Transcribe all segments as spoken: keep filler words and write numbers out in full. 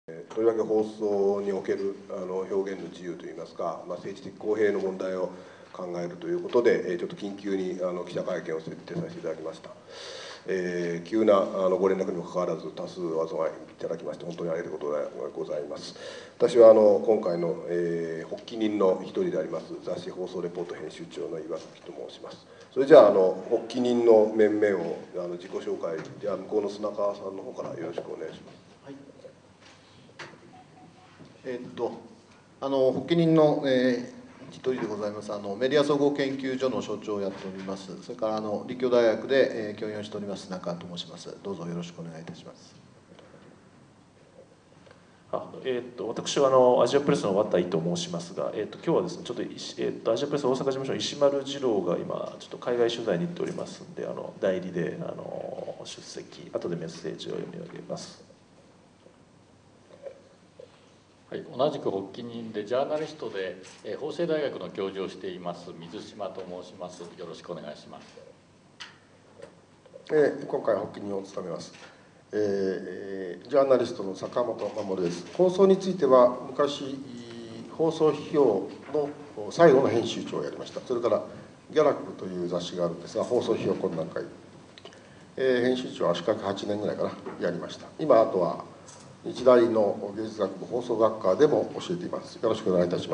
とりわけ放送におけるあの表現の自由といいますか、まあ、政治的公平の問題を考えるということで、ちょっと緊急にあの記者会見を設定させていただきました。えー、急なあのご連絡にもかかわらず、多数お集まりいただきまして、本当にありがたいことでございます。私はあの今回の、えー、発起人の一人であります、雑誌放送レポート編集長の岩崎と申します。それじゃあ、あの発起人の面々をあの自己紹介、じゃあ、向こうの砂川さんの方からよろしくお願いします。 はい、えー、っとあの発起人の、えー一人でございますあのメディア総合研究所の所長をやっております。それからあの立教大学で、えー、教員をしております中と申します。どうぞよろしくお願いいたします。 あえー、と私はあのアジアプレスの綿井と申しますが、えー、と今日はですねちょっと、えー、とアジアプレス大阪事務所の石丸次郎が今ちょっと海外取材に行っておりますので、あの代理であの出席、後でメッセージを読み上げます。 はい、同じく発起人でジャーナリストで、えー、法政大学の教授をしています水島と申します。よろしくお願いします。 えー、今回発起人を務めます、えー、ジャーナリストの坂本守です。放送については昔放送批評の最後の編集長をやりました。それからギャラックという雑誌があるんですが、放送批評懇談会、えー、編集長は資格はちねんぐらいかなやりました。今あとは日大の芸術学部放送学科でも教えています。よろしくお願いいたします。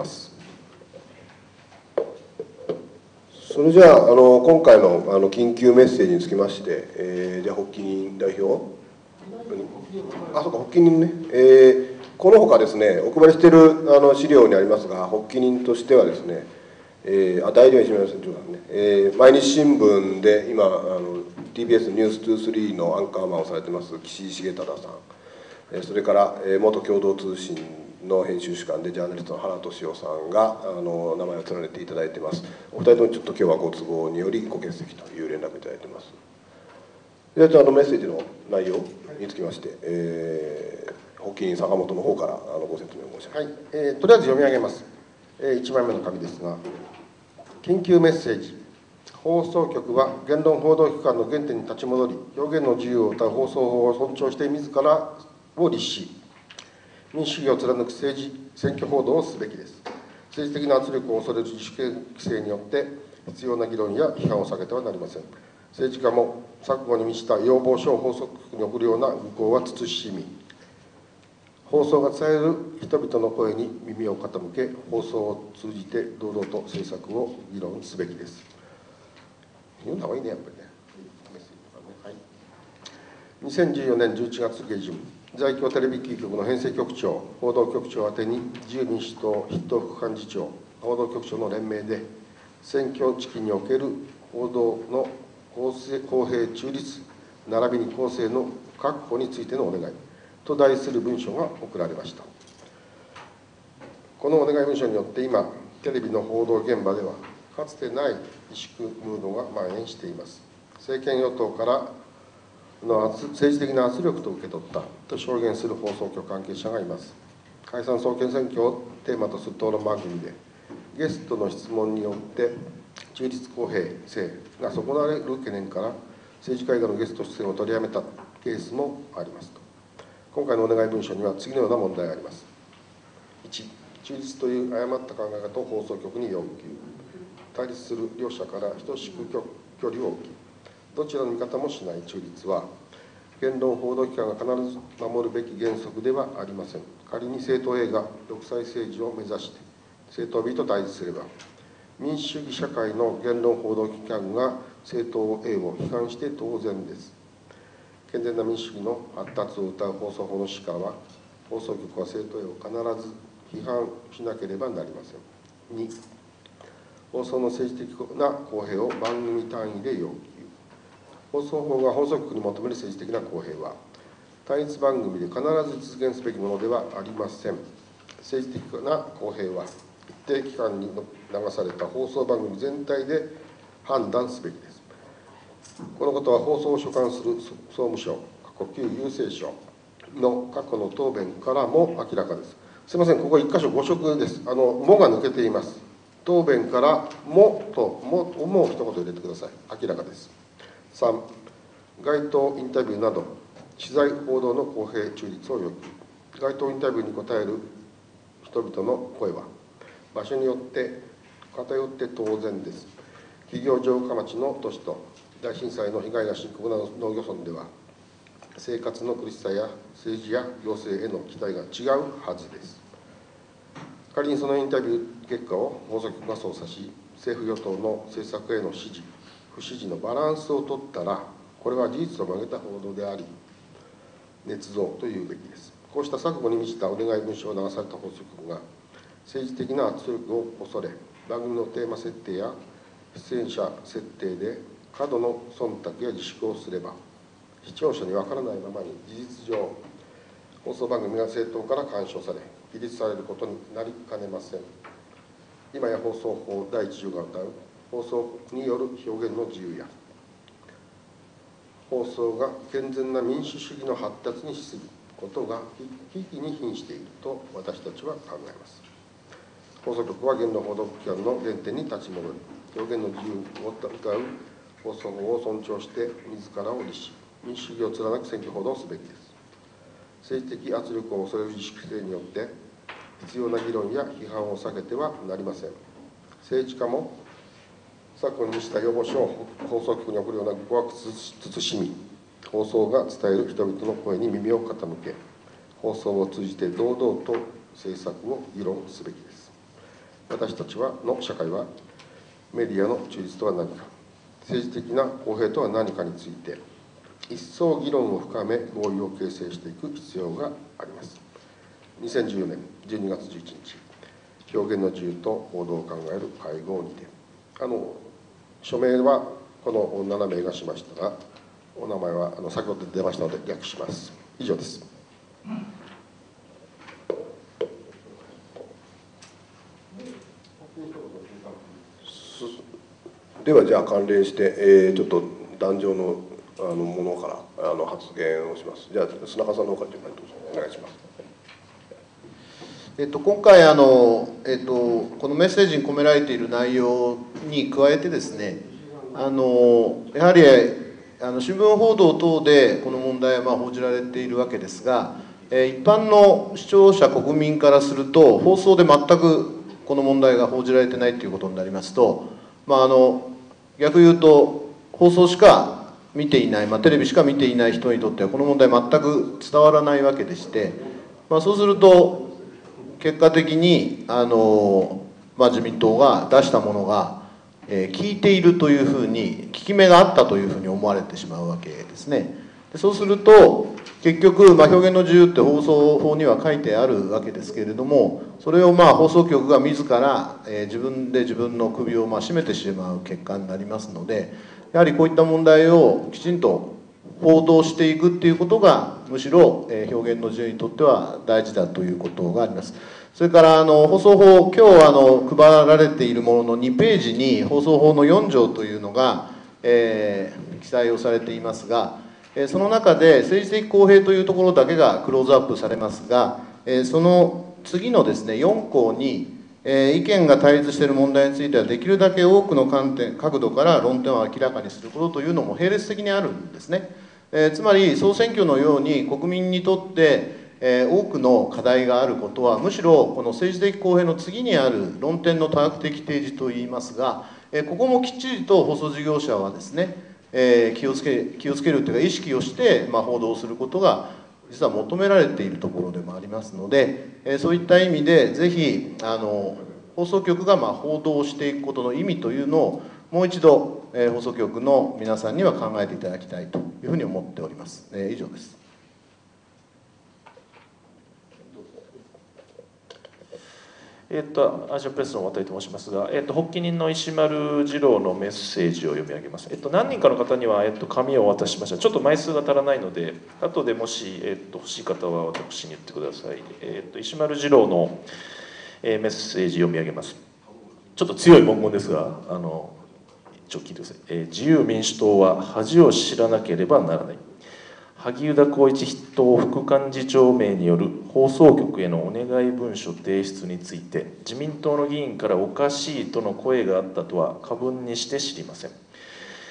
それじゃあ、あの今回のあの緊急メッセージにつきまして、えー、じゃあ発起人代表、あ、そうか、発起人ね、えー、このほかですね、お配りしているあの資料にありますが、発起人としてはですね、えー、あ大丈夫にしますね、えー、毎日新聞で今あの ティービーエス ニュースにじゅうさんのアンカーマンをされてます岸井重忠さん、それから元共同通信の編集主幹でジャーナリストの原俊夫さんがあの名前を連ねていただいています。お二人ともちょっと今日はご都合によりご欠席という連絡いただいています。では、あのメッセージの内容につきまして、えー、発起人坂本の方からあのご説明を申し上げます。 はい、えー、とりあえず読み上げます。えー、いちまいめの紙ですが、緊急メッセージ。放送局は言論報道機関の原点に立ち戻り、表現の自由を謳う放送法を尊重して自らを律し、民主主義を貫く政治選挙報道をすべきです。政治的な圧力を恐れる自主規制によって必要な議論や批判を避けてはなりません。政治家も錯誤に満ちた要望書を放送局に送るような愚行は慎み、放送が伝える人々の声に耳を傾け、放送を通じて堂々と政策を議論すべきです。言うのがいいね、やっぱりね。はい、にせんじゅうよねんじゅういちがつ下旬、在京テレビキー局の編成局長、報道局長宛てに自由民主党筆頭副幹事長、報道局長の連名で、選挙時期における報道の公正公平中立、並びに公正の確保についてのお願いと題する文書が送られました。このお願い文書によって今、テレビの報道現場では、かつてない萎縮ムードが蔓延しています。政権与党からの政治的な圧力と受け取ったと証言する放送局関係者がいます。解散総選挙をテーマとする討論番組で、ゲストの質問によって中立公平性が損なわれる懸念から、政治家以外のゲスト出演を取りやめたケースもありますと。今回のお願い文書には次のような問題があります。いち、中立という誤った考え方を放送局に要求。対立する両者から等しく距離を置き、どちらの味方もしない中立は、言論報道機関が必ず守るべき原則ではありません。仮に政党 A が独裁政治を目指して、政党 B と対立すれば、民主主義社会の言論報道機関が政党 A を批判して当然です。健全な民主主義の発達を謳う放送法の主化は、放送局は政党 A を必ず批判しなければなりません。に、放送の政治的な公平を番組単位で要求。放送法が放送局に求める政治的な公平は、単一番組で必ず実現すべきものではありません。政治的な公平は、一定期間に流された放送番組全体で判断すべきです。このことは放送を所管する総務省、旧郵政省の過去の答弁からも明らかです。すみません、ここ一箇所誤植です。あの、もが抜けています。答弁からもと、も、もう一言入れてください。明らかです。さん、街頭インタビューなど、取材報道の公平中立を要求。 街頭インタビューに答える人々の声は場所によって偏って当然です。企業城下町の都市と大震災の被害が深刻な農業村では、生活の苦しさや政治や行政への期待が違うはずです。仮にそのインタビュー結果を放送局が操作し、政府与党の政策への支持、不支持のバランスを取ったら、これは事実を曲げた報道であり、捏造というべきです。こうした錯誤に満ちたお願い文書を流された放送局が、政治的な圧力を恐れ、番組のテーマ設定や出演者設定で過度の忖度や自粛をすれば、視聴者に分からないままに事実上、放送番組が政党から干渉され、規律されることになりかねません。今や放送法だいいち条が謳う放送による表現の自由や、放送が健全な民主主義の発達に資することが危機に瀕していると私たちは考えます。放送局は言論報道機関の原点に立ち戻り、表現の自由を謳う放送法を尊重して自らを律し、民主主義を貫く選挙報道をすべきです。政治的圧力を恐れる自粛性によって必要な議論や批判を避けてはなりません。政治家も昨今にした要望書を放送局に送るような誤惑慎み、放送が伝える人々の声に耳を傾け、放送を通じて堂々と政策を議論すべきです。私たちはの社会は、メディアの中立とは何か、政治的な公平とは何かについて、一層議論を深め、合意を形成していく必要があります。にせんじゅうよねんじゅうにがつじゅういちにち、表現の自由と報道を考える会合にて、あの署名はこのななめいがしましたが、お名前はあの先ほど出ましたので略します。以上です。 ではじゃあ関連して、えー、ちょっと壇上のあのものからあの発言をします。じゃあ砂川さんの方から順番にどうぞお願いします。 えっと、今回あの、えっと、このメッセージに込められている内容に加えてですね、あのやはりあの新聞報道等でこの問題はまあ報じられているわけですが、え一般の視聴者国民からすると放送で全くこの問題が報じられてないということになりますと、まあ、あの逆言うと放送しか見ていない、まあ、テレビしか見ていない人にとってはこの問題全く伝わらないわけでして、まあ、そうすると結果的にあの、まあ、自民党が出したものが、えー、聞いているというふうに効き目があったというふうに思われてしまうわけですね。でそうすると結局、まあ、表現の自由って放送法には書いてあるわけですけれども、それをまあ放送局が自ら、えー、自分で自分の首をまあ絞めてしまう結果になりますので、やはりこういった問題をきちんと報道していくっていうことがむしろ、えー、表現の自由にとっては大事だということがあります。それからあの放送法、今日あの配られているもののにページに放送法のよん条というのが、えー、記載をされていますが、えー、その中で政治的公平というところだけがクローズアップされますが、えー、その次のですねよん項に、えー、意見が対立している問題についてはできるだけ多くの観点角度から論点を明らかにすることというのも並列的にあるんですね。えー、つまり総選挙のように国民にとってえー、多くの課題があることはむしろこの政治的公平の次にある論点の多角的提示といいますが、えー、ここもきっちりと放送事業者はですね、えー、気をつけ気をつけるというか意識をして、まあ、報道することが実は求められているところでもありますので、えー、そういった意味でぜひあの放送局がまあ報道していくことの意味というのをもう一度、えー、放送局の皆さんには考えていただきたいというふうに思っております。えー、以上です。 えっと、アジアプレスの渡と申しますが、えっと、発起人の石丸次郎のメッセージを読み上げます。えっと、何人かの方には、えっと、紙をお渡ししました。ちょっと枚数が足らないので、後でもし、えっと、欲しい方は私に言ってください。えっと、石丸次郎の、えー、メッセージ読み上げます。ちょっと強い文言ですが、あの、ちょっと聞いてください。えー、自由民主党は恥を知らなければならない。萩生田光一筆頭副幹事長名による放送局へのお願い文書提出について自民党の議員からおかしいとの声があったとは過分にして知りません。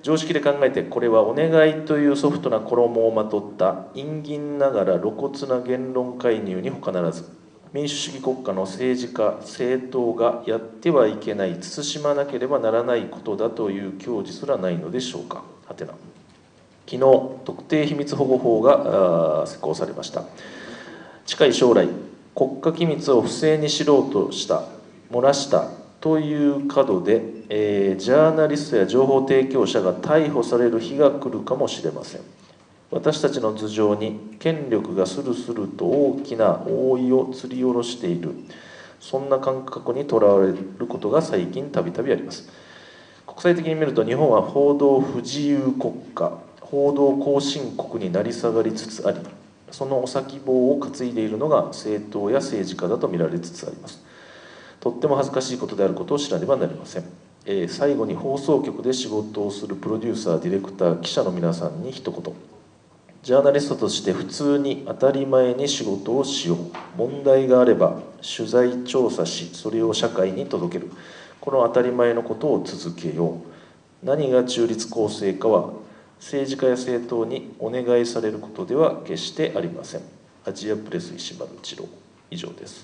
常識で考えてこれはお願いというソフトな衣をまとった陰銀ながら露骨な言論介入に他ならず、民主主義国家の政治家政党がやってはいけない慎まなければならないことだという矜持すらないのでしょうか。はてな。昨日特定秘密保護法が施行されました。近い将来国家機密を不正に知ろうとした漏らしたという角で、えー、ジャーナリストや情報提供者が逮捕される日が来るかもしれません。私たちの頭上に権力がスルスルと大きな覆いを吊り下ろしている、そんな感覚にとらわれることが最近たびたびあります。国際的に見ると日本は報道不自由国家、報道後進国になり下がりつつあり、そのお先棒を担いでいるのが政党や政治家だと見られつつあります。とっても恥ずかしいことであることを知らねばなりません。えー、最後に放送局で仕事をするプロデューサー、ディレクター、記者の皆さんに一言。ジャーナリストとして普通に当たり前に仕事をしよう。問題があれば取材調査し、それを社会に届ける。この当たり前のことを続けよう。何が中立公正かは政治家や政党にお願いされることでは決してありません。アジアプレス石丸一郎、以上です。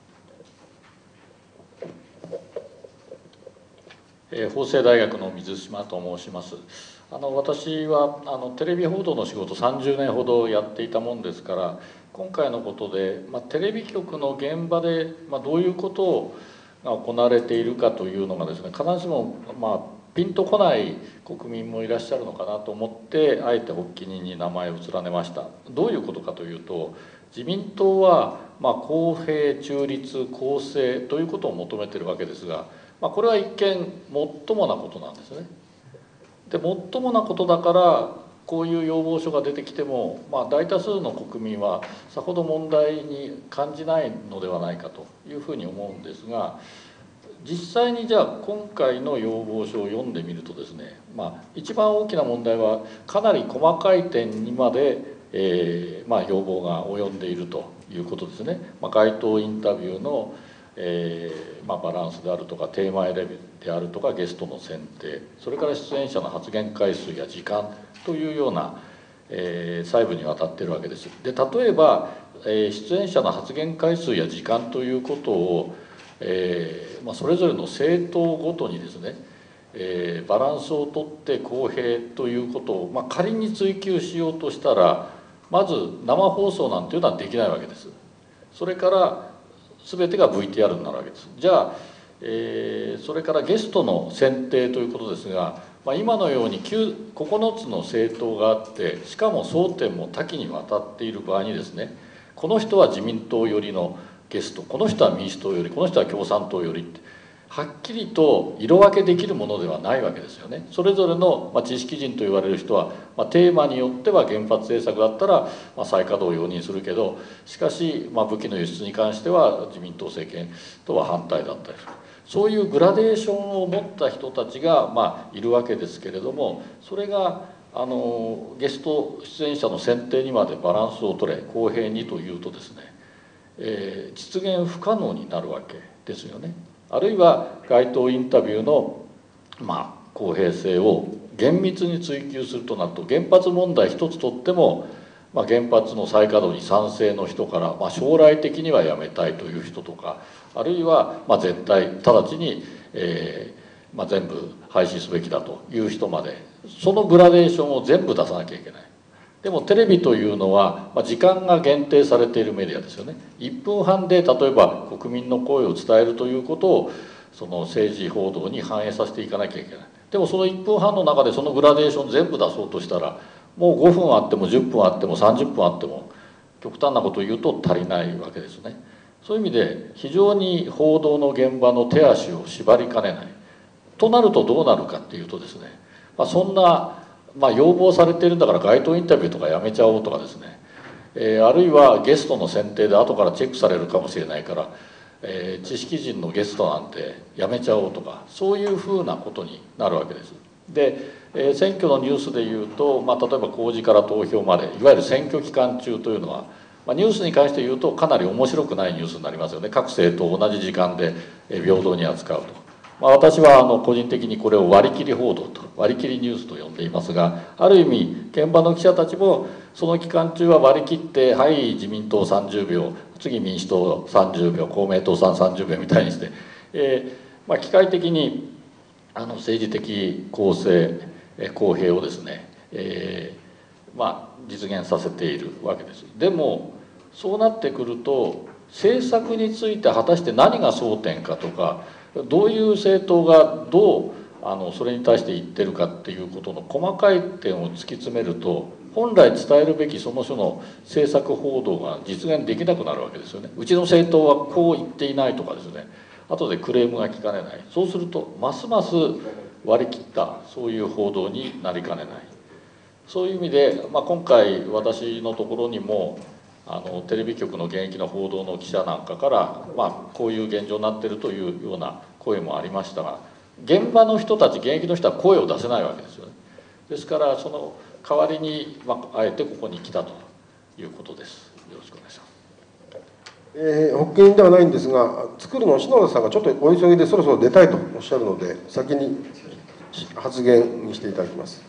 えー、法政大学の水島と申します。あの私はあのテレビ報道の仕事さんじゅうねんほどやっていたもんですから、今回のことで、まあ、テレビ局の現場で、まあ、どういうことが行われているかというのがですね、必ずしも、まあ、ピンとこない国民もいらっしゃるのかなと思って、あえて発起人に名前を連ねました。どういうことかというと、自民党は、まあ、公平中立公正ということを求めているわけですが、まあ、これは一見もっともなことなんですね。でもっともなことだからこういう要望書が出てきても、まあ、大多数の国民はさほど問題に感じないのではないかというふうに思うんですが、実際にじゃあ今回の要望書を読んでみるとですね、まあ、一番大きな問題はかなり細かい点にまで、えーまあ、要望が及んでいるということですね。まあ、街頭インタビューのえーまあ、バランスであるとかテーマ選びであるとかゲストの選定、それから出演者の発言回数や時間というような、えー、細部にわたっているわけです。で例えば、えー、出演者の発言回数や時間ということを、えーまあ、それぞれの政党ごとにですね、えー、バランスをとって公平ということを、まあ、仮に追求しようとしたら、まず生放送なんていうのはできないわけです。それから全てが ブイティーアール になるわけです。じゃあ、えー、それからゲストの選定ということですが、まあ、今のようにここのつの政党があって、しかも争点も多岐にわたっている場合にですね、この人は自民党寄りのゲスト、この人は民主党寄り、この人は共産党寄りって、はっきりと色分けできるものではないわけですよね。それぞれの、まあ、知識人と言われる人は、まあ、テーマによっては原発政策だったら、まあ、再稼働を容認するけど、しかし、まあ、武器の輸出に関しては自民党政権とは反対だったりする。そういうグラデーションを持った人たちが、まあ、いるわけですけれども、それがあのゲスト出演者の選定にまでバランスを取れ公平にというとですね、えー、実現不可能になるわけですよね。あるいは街頭インタビューの、まあ、公平性を厳密に追求するとなると、原発問題一つとっても、まあ、原発の再稼働に賛成の人から、まあ、将来的にはやめたいという人とか、あるいは、まあ、絶対直ちに、えーまあ、全部廃止すべきだという人まで、そのグラデーションを全部出さなきゃいけない。でもテレビというのは、まあ、時間が限定されているメディアですよね。いっぷんはんで例えば国民の声を伝えるということをその政治報道に反映させていかなきゃいけない。でもそのいっぷんはんの中でそのグラデーション全部出そうとしたら、もうごふんあってもじゅっぷんあってもさんじゅっぷんあっても極端なことを言うと足りないわけですね。そういう意味で非常に報道の現場の手足を縛りかねない。となるとどうなるかっていうとですね、まあ、そんなまあ、要望されているんだから街頭インタビューとかやめちゃおうとかですね、えー、あるいはゲストの選定で後からチェックされるかもしれないから、えー、知識人のゲストなんてやめちゃおうとか、そういうふうなことになるわけです。で、えー、選挙のニュースでいうと、まあ、例えば公示から投票までいわゆる選挙期間中というのは、まあ、ニュースに関して言うとかなり面白くないニュースになりますよね。各政党同じ時間で平等に扱うと。 まあ、私はあの個人的にこれを割り切り報道と割り切りニュースと呼んでいますが、ある意味現場の記者たちもその期間中は割り切って「はい自民党さんじゅうびょう、次民主党さんじゅうびょう、公明党さんさんじゅうびょう」みたいにして、えーまあ、機械的にあの政治的公正公平をですね、えーまあ、実現させているわけです。でもそうなってくると政策について果たして何が争点かとか、どういう政党がどうあのそれに対して言ってるかっていうことの細かい点を突き詰めると、本来伝えるべきその種の政策報道が実現できなくなるわけですよね。うちの政党はこう言っていないとかですね、後でクレームが聞かれない。そうするとますます割り切ったそういう報道になりかねない。そういう意味で、まあ、今回私のところにもあのテレビ局の現役の報道の記者なんかから、まあ、こういう現状になっているというような声もありましたが、現場の人たち現役の人は声を出せないわけですよね。ですからその代わりに、まあ、あえてここに来たということです。よろしくお願いします。 えー、発起人ではないんですが、作るの篠田さんがちょっとお急ぎでそろそろ出たいとおっしゃるので、先に発言にしていただきます。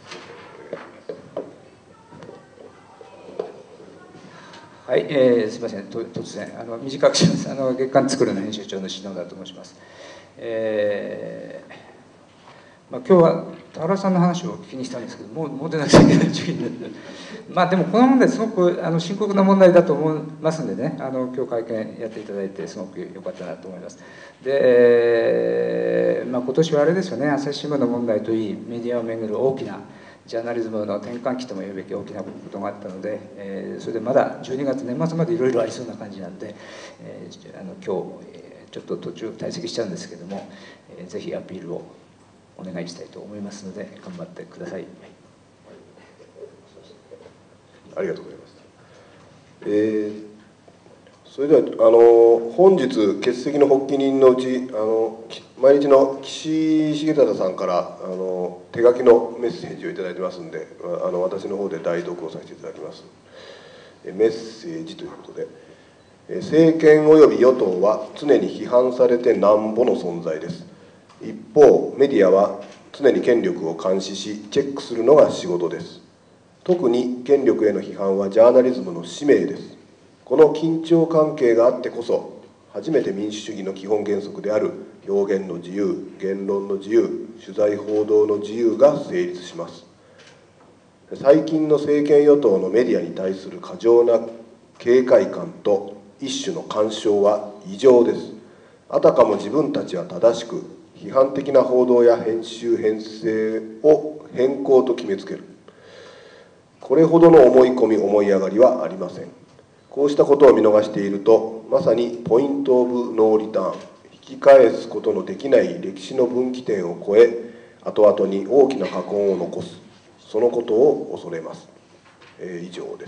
はい、えー、すみません、と突然あの短くします。あの月刊作るの編集長の篠田と申します。えーまあ、今日は田原さんの話をお聞きにしたんですけど、もうもう出なくちゃいけない時期になってまあでもこの問題すごくあの深刻な問題だと思いますんでね、あの今日会見やっていただいてすごく良かったなと思います。で、まあ、今年はあれですよね、朝日新聞の問題といい、メディアをめぐる大きなジャーナリズムの転換期とも言うべき大きなことがあったので、えー、それでまだじゅうにがつ年末までいろいろありそうな感じなんで、えー、あの今日ちょっと途中退席しちゃうんですけども、えー、ぜひアピールをお願いしたいと思いますので頑張ってください。 ありがとうございます。えー、それではあの本日欠席の発起人のうちあの毎日の岸重忠さんからあの手書きのメッセージをいただいてますんで、あの私の方で代読をさせていただきます。メッセージということで、政権及び与党は常に批判されてなんぼの存在です。一方メディアは常に権力を監視しチェックするのが仕事です。特に権力への批判はジャーナリズムの使命です。この緊張関係があってこそ初めて民主主義の基本原則である表現の自由、言論の自由、取材報道の自由が成立します。最近の政権与党のメディアに対する過剰な警戒感と一種の干渉は異常です。あたかも自分たちは正しく批判的な報道や編集編成を変更と決めつける。これほどの思い込み思い上がりはありません。こうしたことを見逃していると、まさにポイント・オブ・ノーリターン、引き返すことのできない歴史の分岐点を超え、後々に大きな禍根を残す、そのことを恐れます。えー、以上です。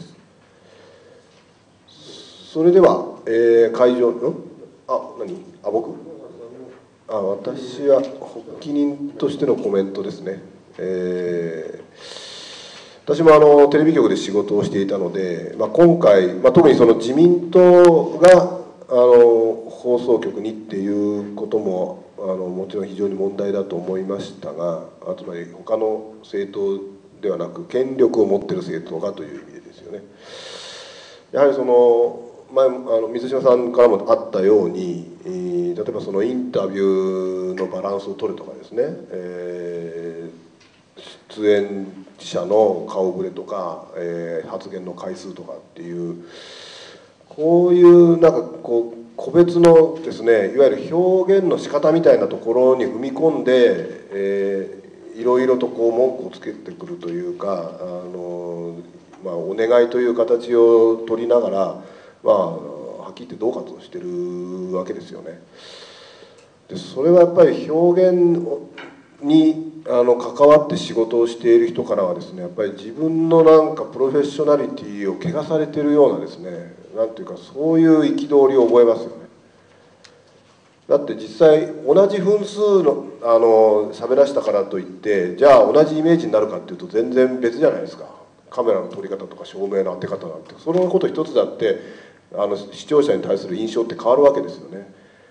それでは、えー、会場の、あ、何あ、僕あ私は発起人としてのコメントですね。えー私もあのテレビ局で仕事をしていたので、まあ、今回、まあ、特にその自民党があの放送局にっていうこともあのもちろん非常に問題だと思いましたが、あつまり他の政党ではなく権力を持っている政党がという意味でですよね。やはりその前あの水島さんからもあったように、えー、例えばそのインタビューのバランスを取るとかですね、えー、出演者の顔ぶれとか、えー、発言の回数とかっていうこういうなんかこう個別のですね、いわゆる表現の仕方みたいなところに踏み込んで、えー、いろいろとこう文句をつけてくるというか、あの、まあ、お願いという形を取りながら、まあ、はっきり言って恫喝をしてるわけですよね。でそれはやっぱり表現にあの関わって仕事をしている人からはですね、やっぱり自分のなんかプロフェッショナリティを汚されているようなですね、なんていうかそういう憤りを覚えますよね。だって実際同じ分数のあの喋らしたからといってじゃあ同じイメージになるかっていうと全然別じゃないですか。カメラの撮り方とか照明の当て方なんてそのこと一つだってあの視聴者に対する印象って変わるわけですよね。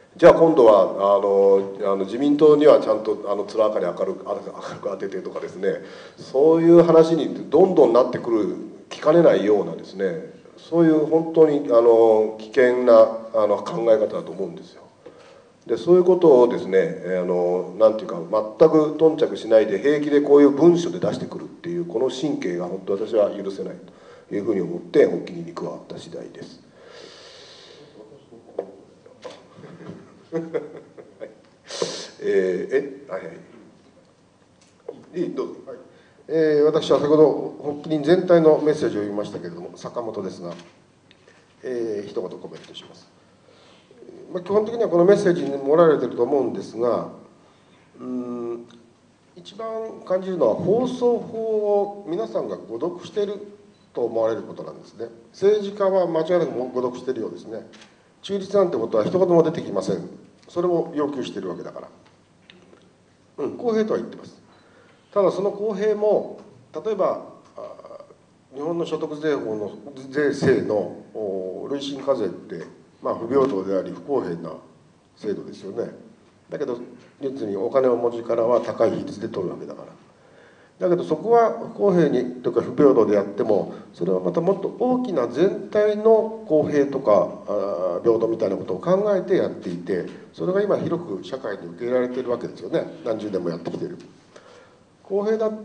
じゃあ今度はあのあの自民党にはちゃんとあの面明かり明るく明るく当ててとかですね、そういう話にどんどんなってくる、聞かれないようなですね、そういう本当にあの危険なあの考え方だと思うんですよ。でそういうことをですね、あのなんていうか全く頓着しないで平気でこういう文書で出してくるっていうこの神経が本当私は許せないというふうに思って発起人に加わった次第です。はい、えー、えはいはいいいどうぞ。 はい、えー、私は先ほど発起人全体のメッセージを読みましたけれども、坂本ですが、えー、一言コメントします。まあ、基本的にはこのメッセージに盛られていると思うんですが、うーん一番感じるのは放送法を皆さんが誤読していると思われることなんですね。政治家は間違いなく誤読しているようですね。中立なんてことは一言も出てきません。それも要求しているわけだから。うん、公平とは言ってます。ただその公平も、例えば日本の所得税法の税制の累進課税って、まあ、不平等であり不公平な制度ですよね。だけど実にお金を持ちからは高い比率で取るわけだから。だけどそこは不公平にというか不平等でやっても、それはまたもっと大きな全体の公平とか平等みたいなことを考えてやっていて、それが今広く社会に受け入れられているわけですよね。何十年もやってきている。公平だって、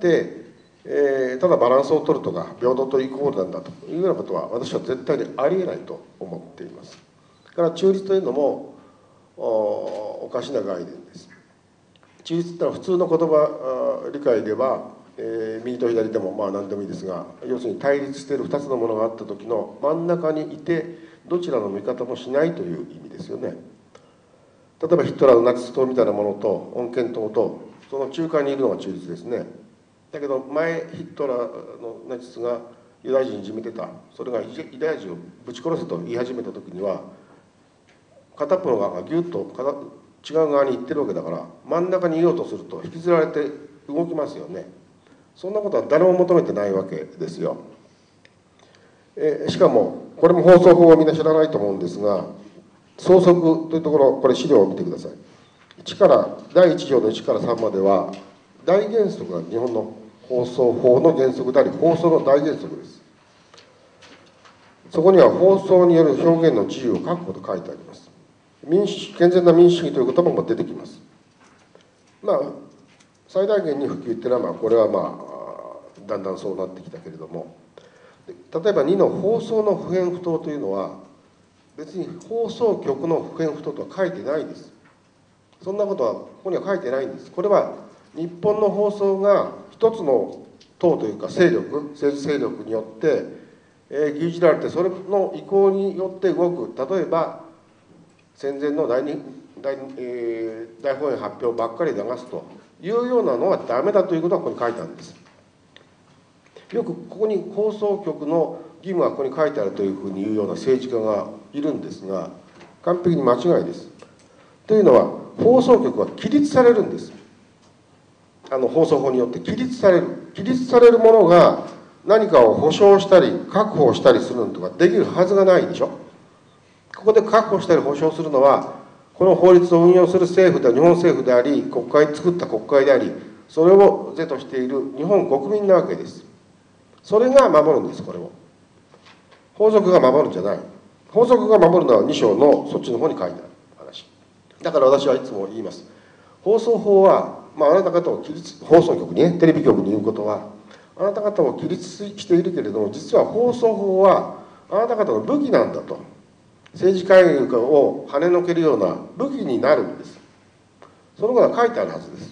えー、ただバランスを取るとか平等とイコールなんだというようなことは私は絶対にありえないと思っています。だから中立というのも お, おかしな概念です。中立というのは普通の言葉理解では、えー、右と左でもまあ何でもいいですが、要するに対立しているふたつのものがあった時の真ん中にいてどちらの味方もしないという意味ですよね。例えばヒットラーのナチス党みたいなものと穏健党とその中間にいるのが中立ですね。だけど前ヒットラーのナチスがユダヤ人にいじめてた、それがユダヤ人をぶち殺せと言い始めた時には片っぽの側がギュッと違う側に行ってるわけだから、真ん中にいようとすると引きずられて動きますよね。そんなことは誰も求めてないわけですよ。えしかもこれも放送法をみんな知らないと思うんですが、相続というところ、これ資料を見てください。いちからだいいち条のいちからさんまでは大原則が日本の放送法の原則であり、放送の大原則です。そこには放送による表現の自由を確保と書いてあります。民主健全な民主主義という言葉も出てきます。まあ最大限に普及っていうのは、まあこれはまあだんだんそうなってきたけれども、例えばにの放送の不偏不当というのは別に放送局の不偏不当とは書いてないです。そんなことはここには書いてないんです。これは日本の放送が一つの党というか勢力、政治勢力によって、えー、牛耳られて、それの意向によって動く。例えば戦前の大に 大,、えー、大本営発表ばっかり流すというようなのはダメだということがここに書いてあるんです。よくここに放送局の義務はここに書いてあるというふうに言うような政治家がいるんですが、完璧に間違いです。というのは放送局は規律されるんです。あの放送法によって規律される規律されるものが何かを保障したり確保したりするのとかできるはずがないでしょ。ここで確保したり保障するのはこの法律を運用する政府で日本政府であり、国会作った国会であり、それを是としている日本国民なわけです。それが守るんです。これを法則が守るんじゃない。法則が守るのはに章のそっちの方に書いてある話だから、私はいつも言います。放送法は、まあ、あなた方を規律、放送局にね、テレビ局に言うことは、あなた方を規律しているけれども、実は放送法はあなた方の武器なんだと。政治介入を跳ねのけるような武器になるんです。そのことが書いてあるはずです。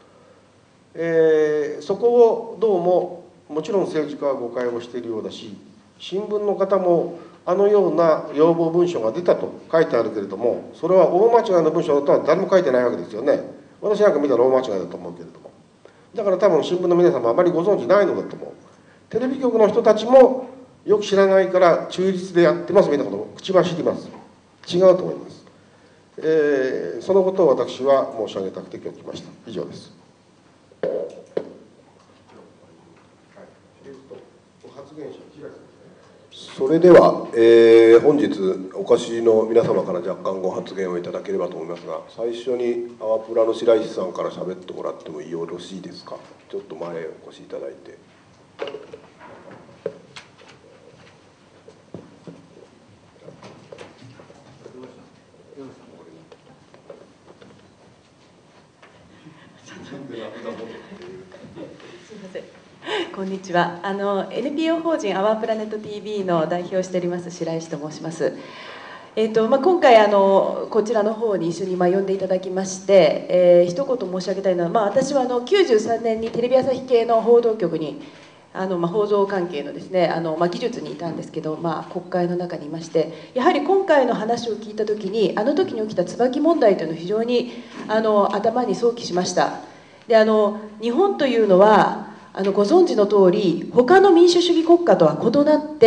えー、そこをどうももちろん政治家は誤解をしているようだし、新聞の方もあのような要望文書が出たと書いてあるけれども、それは大間違いの文書だとは誰も書いてないわけですよね。私なんか見たら大間違いだと思うけれども、だから多分新聞の皆様はあまりご存じないのだと思う。テレビ局の人たちもよく知らないから中立でやってますみたいなことを口は知ります。違うと思います。えー、そのことを私は申し上げたくて今日来ました。以上です。発言者、平井さんですね。 それでは、えー、本日お越しの皆様から若干ご発言をいただければと思いますが、最初にアワプラの白石さんから喋ってもらってもよろしいですか。ちょっと前へお越しいただいて。 すみません。こんにちは。あの エヌピーオー 法人アワープラネット ティービー の代表をしております白石と申します。えーとまあ、今回あのこちらの方に一緒にまあ呼んでいただきまして、えー、一言申し上げたいのは、まあ、私はあのきゅうじゅうさんねんにテレビ朝日系の報道局にあの、まあ、報道関係のですねあの、まあ、技術にいたんですけど、まあ、国会の中にいまして、やはり今回の話を聞いた時にあの時に起きた椿問題というのを非常にあの頭に想起しました。であの日本というのはあのご存知の通り他の民主主義国家とは異なって、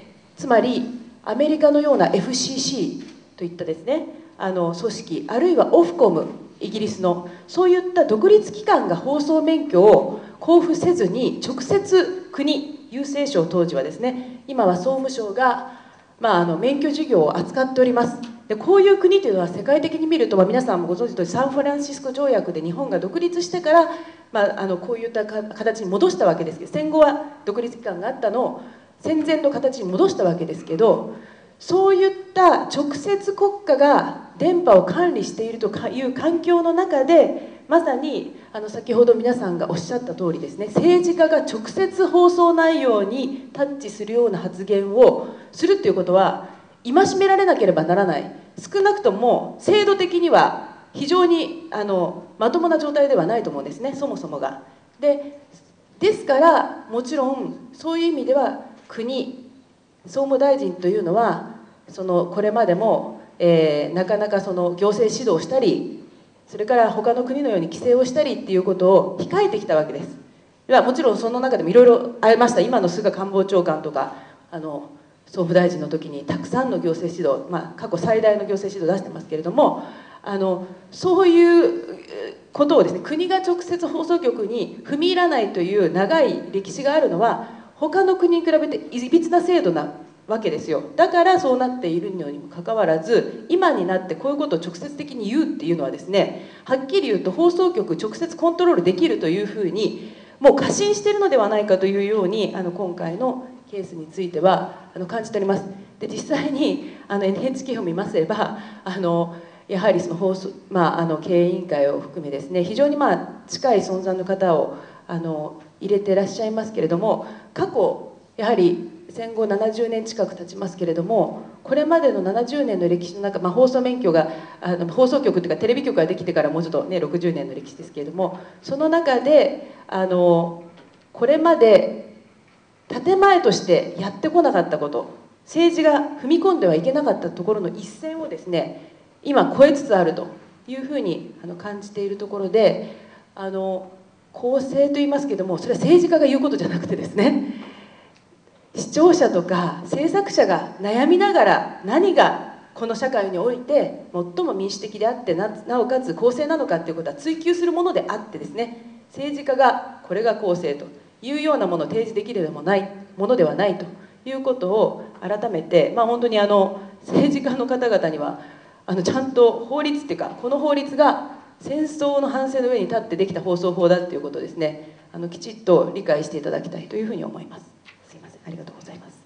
つまりアメリカのような エフシーシー といったですねあの組織、あるいはオフコム、イギリスのそういった独立機関が放送免許を交付せずに直接国、郵政省当時はですね、今は総務省が、まあ、あの免許事業を扱っております。でこういう国というのは世界的に見ると、まあ、皆さんもご存知の通りサンフランシスコ条約で日本が独立してから、まあ、あのこういった形に戻したわけですけど、戦後は独立機関があったのを戦前の形に戻したわけですけど、そういった直接国家が電波を管理しているという環境の中で、まさにあの先ほど皆さんがおっしゃった通りですね、政治家が直接放送内容にタッチするような発言をするということは戒められなければならない。少なくとも制度的には非常にあのまともな状態ではないと思うんですね、そもそもが。でですからもちろんそういう意味では国、総務大臣というのはそのこれまでも、えー、なかなかその行政指導をしたり、それから他の国のように規制をしたりっていうことを控えてきたわけです。ではもちろんその中でもいろいろありました。今の菅官房長官とかあの総務大臣の時にたくさんの行政指導、まあ、過去最大の行政指導を出してますけれども、あのそういうことをですね、国が直接放送局に踏み入らないという長い歴史があるのは他の国に比べていびつな制度なわけですよ。だからそうなっているのにもかかわらず、今になってこういうことを直接的に言うっていうのはですね、はっきり言うと放送局直接コントロールできるというふうにもう過信しているのではないかというように、あの今回のケースについてはあの感じております。で実際にあの エヌエイチケー を見ますれば、あのやはりその放送、まあ、あの経営委員会を含めですね、非常にまあ近い存在の方をあの入れていらっしゃいますけれども、過去やはり戦後ななじゅうねん近く経ちますけれども、これまでのななじゅうねんの歴史の中、まあ、放送免許があの放送局というかテレビ局ができてからもうちょっとねろくじゅうねんの歴史ですけれども、その中であのこれまで建前としてやってこなかったこと、政治が踏み込んではいけなかったところの一線をですね今超えつつあるというふうにあの感じているところで、あの公正と言いますけども、それは政治家が言うことじゃなくてですね、視聴者とか制作者が悩みながら何がこの社会において最も民主的であって な, なおかつ公正なのかということは追求するものであってですね、政治家がこれが公正というようなものを提示できるでもないものではないということを改めて、まあ、本当にあの政治家の方々にはあのちゃんと法律っていうか、この法律が戦争の反省の上に立ってできた放送法だっていうことをですね、あのきちっと理解していただきたいというふうに思います。すいません、ありがとうございます。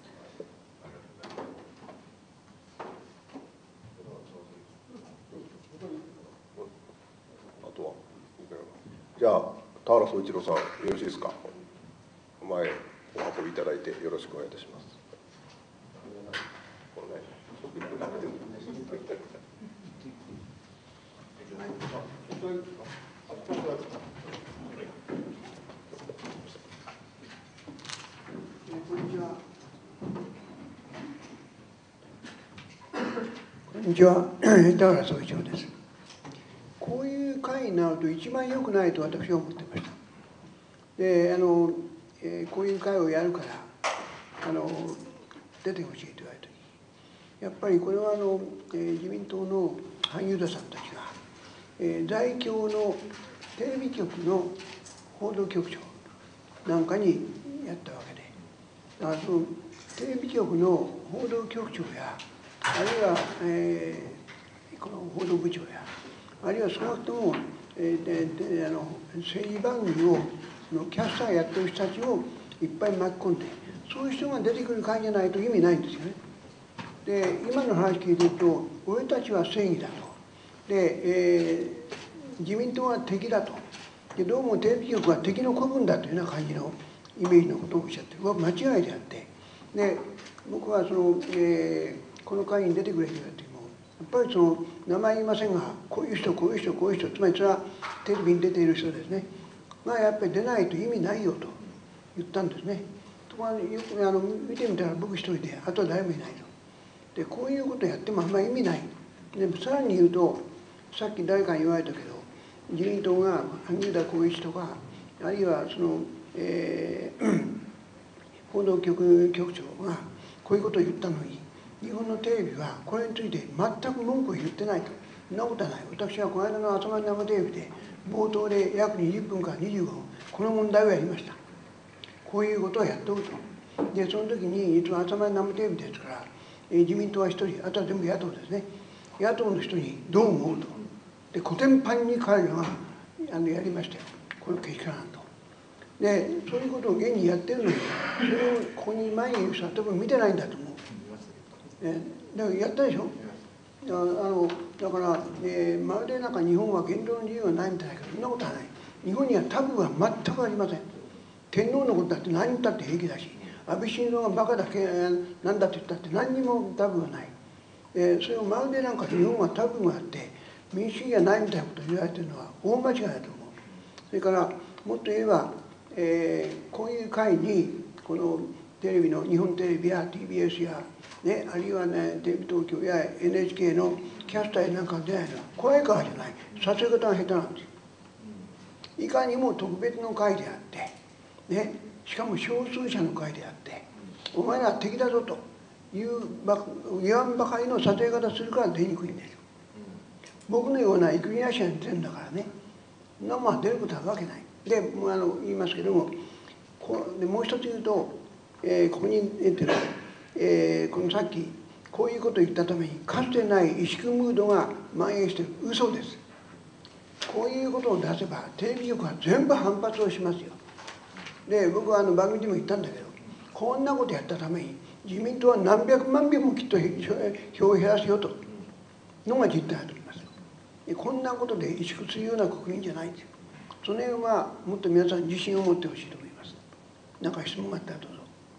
あとはじゃあ田原総一郎さんよろしいですか。前お運びいただいてよろしくお願いいたします。これねこんにちは。こんにちは。田原総一郎です。こういう会になると一番良くないと私は思ってました。で、あの、えー、こういう会をやるからあの出てほしいと言われた時、やっぱりこれはあの、えー、自民党の萩生田さんたちが、えー、在京のテレビ局の報道局長なんかにやったわけで、 だからそのテレビ局の報道局長や、あるいは、えー、この報道部長や、あるいは少なくとも、えー、でであの政治番組をのキャスターやってる人たちをいっぱい巻き込んで、そういう人が出てくる会じゃないと意味ないんですよね。で、今の話聞いてると、俺たちは正義だと。で、えー、自民党は敵だと。で、どうもテレビ局は敵の子分だというような感じのイメージのことをおっしゃってる。これは間違いであって。で、僕はその、えー、この会に出てくれと言われても、やっぱりその、名前言いませんが、こういう人、こういう人、こういう人、つまりそれはテレビに出ている人ですね。まあ、やっぱり出ないと意味ないよと言ったんですね。ところがよくあの見てみたら僕一人で、あとは誰もいないと。で、こういうことをやってもあんまり意味ない。でさらに言うと、さっき誰かに言われたけど、自民党が萩生田光一とか、あるいはその、えー、報道局局長がこういうことを言ったのに、日本のテレビはこれについて全く文句を言ってないと。そんなことはない。私はこの間の朝まで生テレビで、冒頭で約にじゅっぷんからにじゅうごふん、この問題をやりました。こういうことをやっておくと。で、その時に、実は朝まで生テレビですから、えー、自民党は一人、あとは全部野党ですね。野党の人にどう思うと。で、コテンパンに彼らがあのやりましたよ。このけしからんと。で、そういうことを現にやってるのに、それをここに前にいる人は多分見てないんだと思う。えー、だからやったでしょ。あのだから、えー、まるでなんか日本は言論の自由がないみたいだけど、そんなことはない。日本にはタブーは全くありません。天皇のことだって何言ったって平気だし、安倍晋三がバカだけなんだって言ったって何にもタブーがない。えー、それをまるでなんか日本はタブーがあって民主主義がないみたいなことを言われてるのは大間違いだと思う。それからもっと言えば、えー、こういう会にこのテレビの日本テレビや ティービーエス や、ね、あるいはねテレビ東京や エヌエイチケー のキャスターなんか出ないのは怖いからじゃない。撮影方が下手なんですよ。いかにも特別の会であって、ね、しかも少数者の会であって、お前らは敵だぞという言わんばかりの撮影方するから出にくいんですよ。僕のような生きなしが出てるんだからね、そんなもん出ることはわけない。で、あの言いますけども、こでもう一つ言うと、えー、ここに出てる、えー、このさっきこういうことを言ったためにかつてない萎縮ムードが蔓延している。嘘です。こういうことを出せばテレビ局は全部反発をしますよ。で、僕はあの番組でも言ったんだけど、こんなことやったために自民党は何百万票もきっと票を減らすよとのが実態だと思います。こんなことで萎縮するような国民じゃないんですよ。その辺はもっと皆さん自信を持ってほしいと思います。何か質問があったらどうぞ。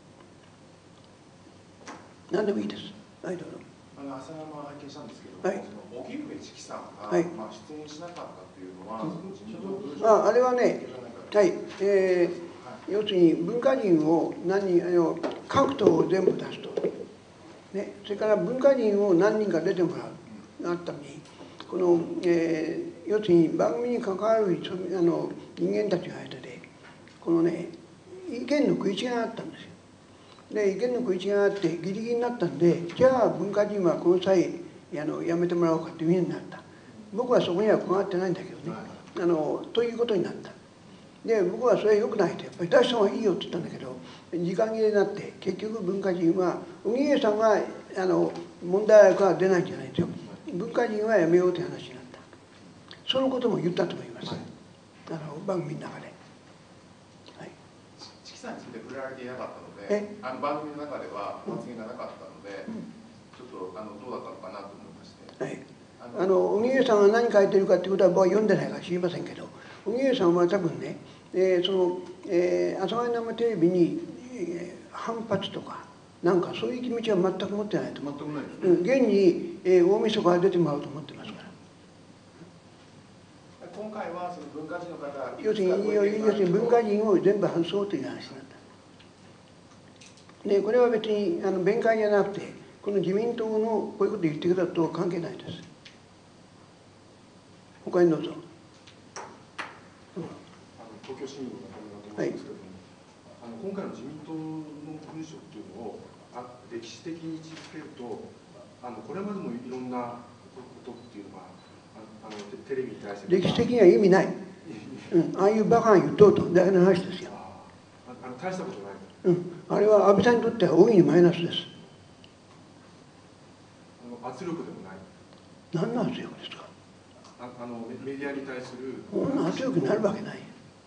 何でもいいです。はい、どうぞ。 あの朝山を拝見したんですけども、 はい、 その荻上チキさんが、 はい、 まあ、出演しなかったというのは、うん、その自民党のああれはね、はい、えー、要するに文化人を何人あの各党を全部出すと、ね、それから文化人を何人か出てもらうがあったのに、この、えー、要するに番組に関わるあの人間たちの間でこのね意見の食い違いがあったんですよ。で、意見の食い違いがあってギリギリになったんで、じゃあ文化人はこの際あのやめてもらおうかというふうになった。僕はそこには加わってないんだけどね、あのということになった。で、僕はそれは良くないと、やっぱり出した方がいいよって言ったんだけど、時間切れになって結局文化人は荻上さんがあの問題あるから出ないんじゃないんですよ。文化人はやめようという話になった。そのことも言ったと思います、はい、あの番組の中で。はい、 チキさんについて触れられていなかったので、あの番組の中では発言がなかったので、うん、ちょっとあのどうだったのかなと思いまして。はい、 あの荻上さんが何書いてるかということは僕は読んでないから知りませんけど、荻上さんは多分ね、えー、その、えー、朝霞生テレビに、えー、反発とかなんかそういう気持ちは全く持ってないと思う。全くないですね。うん、現に、えー、大晦日から出てもらおうと思ってますから。 今回はその文化人の方、 要するに要するに文化人を全部外そうという話になった。で、これは別にあの弁解じゃなくて、この自民党のこういうことを言ってくれたとは関係ないです。他にどうぞ。 東京市民の中村と申しますけれども、はい、あの今回の自民党の文書というのをあ歴史的に位置づけると、あのこれまでもいろんなことっていうのがあのテレビに対して歴史的には意味ない、うん、ああいうバカが言っとうとだけの話ですよ。 ああの大したことないうん、あれは安倍さんにとっては大いにマイナスです。 あの圧力でもない。 何の圧力ですか。 ああのメディアに対する。 そんな圧力になるわけない。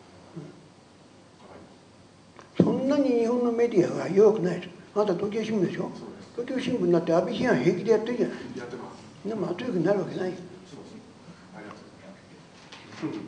うん、そんなに日本のメディアは弱くないです。あなた東京新聞でしょ。東京新聞になって安倍批判平気でやってるじゃない。 やってます。 でも圧力になるわけない。 ありがとうございます。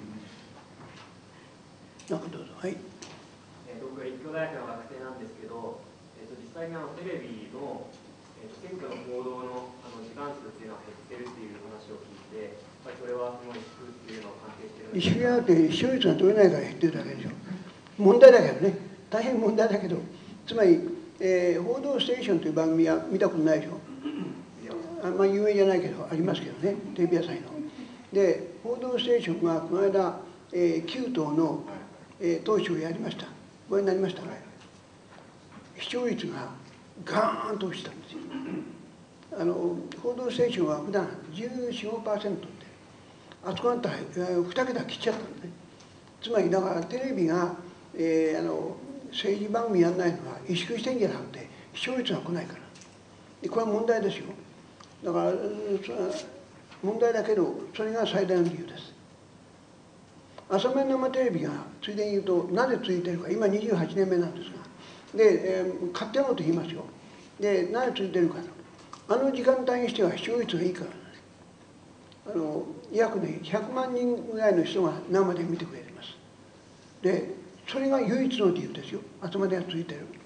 なんかどうぞ。はい。 えー、僕は立教大学の学生なんですけど、えー、と実際にあのテレビの、えー、と選挙の報道のあの時間数っていうのは減ってるっていう話を聞いて、やっぱりそれはすごい低くっていうのを関係してるんです意識があって視聴率が取れないから減ってるだけでしょ。問題だけどね。大変問題だけど、つまり、えー、報道ステーションという番組は見たことないでしょ。あんまり有名じゃないけど、ありますけどね、テレビ朝日の。で、報道ステーションがこの間、えー、きゅう党の、えー、党首をやりました。ご覧になりました。視聴率がガーンと落ちたんですよ。あの報道ステーションは普段じゅうよん、ごパーセントで、あそこだったらに桁切っちゃったんでね。つまりだからテレビが、えー、あの政治番組やらないのは萎縮してんじゃなくて視聴率が来ないから。でこれは問題ですよ。だから問題だけどそれが最大の理由です。朝目生テレビがついでに言うとなぜ続いてるか、今にじゅうはちねんめなんですが、で、えー、勝手なこと言いますよ。でなぜ続いてるかと、あの時間帯にしては視聴率がいいから、ね、あの約ねひゃくまんにんぐらいの人が生で見てくれてます。でそれが唯一の理由ですよ。朝までが続いてる。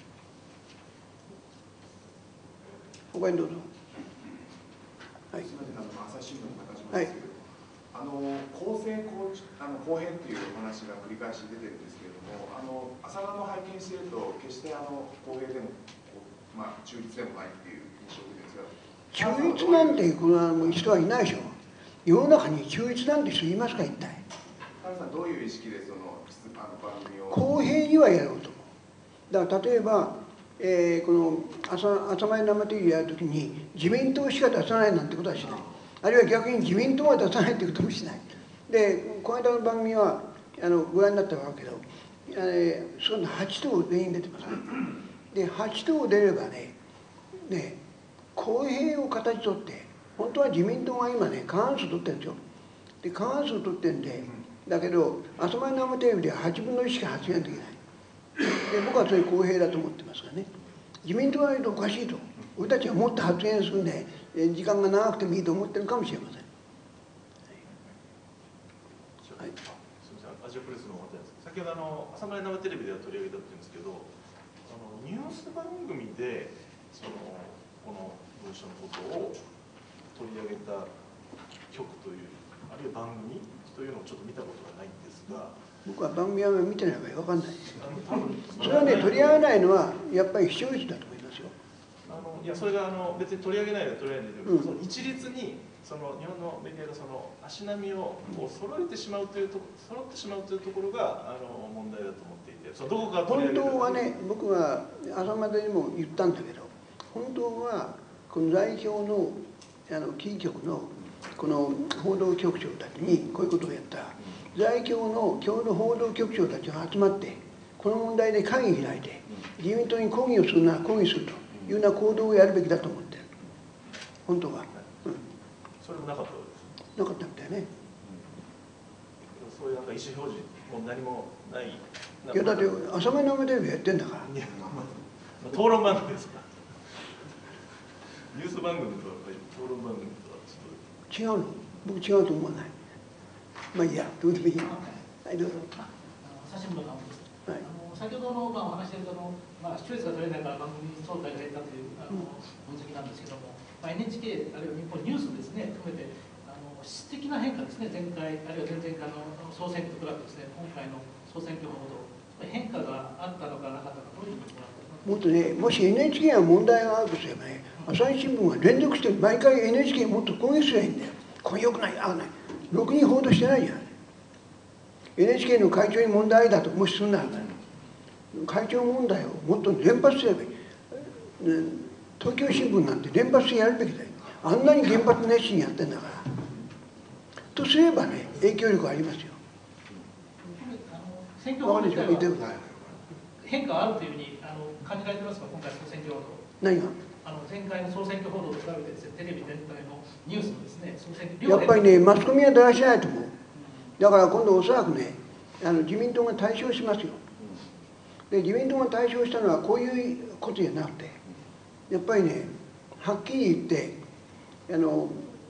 他にどうぞ。はい。 すみません、あの朝日新聞の中島ですけど、はい、あの公正公あの公平っていうお話が繰り返し出てるんですけれども、あの朝顔を拝見していると決してあの公平でも、まあ、中立でもないっていう印象ですが、 中立なんていう人はいないでしょ。世の中に中立なんて人いますか一体。 田中さんどういう意識でそのあの番組を公平にはやろうと思う。だから例えば、えー、この 朝, 朝前生テレビやるときに自民党しか出さないなんてことはしない。あるいは逆に自民党は出さないってこともしない。でこの間の番組はあのご覧になったわけど、えー、そのはち党全員出てますね。ではち党出ればね、ね公平を形取って、本当は自民党が今ね過半数取ってるんですよ。で過半数取ってるんで、だけど朝前生テレビでははちぶんのいちしか発言できない。で僕はそれ公平だと思ってますがね。自民党は言うとおかしいと。俺たちはもっと発言するんで時間が長くてもいいと思ってるかもしれません。はい、 すみません、アジアプレスの方です。先ほどあの朝前生テレビでは取り上げたって言うんですけど、あのニュース番組でそのこの文書のことを取り上げた局というあるいは番組というのをちょっと見たことがないんですが。 僕は番組は見てないから分かんないです。それはね、取り上げないのはやっぱり視聴率だと思いますよ。 あのいやそれがあの別に取り上げないで取り上げないで、うん、その一律にその日本のメディアがその足並みをこう揃えてしまうというと揃ってしまうというところがあの問題だと思っていて、そのどこか取り上げる本当はね、僕は朝までにも言ったんだけど、本当はこの代表のあのキー局のこの報道局長たちにこういうことをやった。在京の共同報道局長たちが集まってこの問題で会議開いて自民党に抗議をするなら抗議するというような行動をやるべきだと思ってる。本当は、うん、 それもなかったわけですなかったみたいね、 うん、そういうなんか意思表示も何もない。 いやだって朝目のテレビやってんだから。いや、まあ、討論番組ですか。ニュース番組と討論番組とはちょっと違うの。僕違うと思わない。まあいいや、どうでもいい。はい、どうぞ。 朝日新聞の幹部です。 はい、 あの先ほどの、まあ、お話ししているとの、まあ、視聴率が取れないから番組総体が減ったというあの、分析なんですけども、まあ、エヌエイチケー あるいは日本ニュースですね、含めてあの質的な変化ですね、前回あるいは前々回の総選挙と比べてですね、今回の総選挙のほど変化があったのかなかったのか、どういうふうにご覧になりますか。 もっとね、もし エヌエイチケー が問題があるとすればね、朝日新聞は連続して毎回 エヌエイチケー もっと攻撃すればいいんだよ。これよくない、ああない。ろくに報道してないじゃん。エヌエイチケー の会長に問題だともしするなら、会長問題をもっと連発すればいい。東京新聞なんて連発してやるべきだよ。あんなに原発熱心にやってんだから。とすればね、影響力ありますよ。 選挙法自体は変化があるというふうにあの感じられてますか、今回、総選挙報道。 何があの前回の総選挙報道と比べてですね、テレビ全体のニュースのですね、総選挙やっぱりね、マスコミはだらしないと思う。だから今度おそらくね、あの自民党が対象しますよ。で、自民党が対象したのはこういうことじゃなくて、やっぱりね、はっきり言って、あの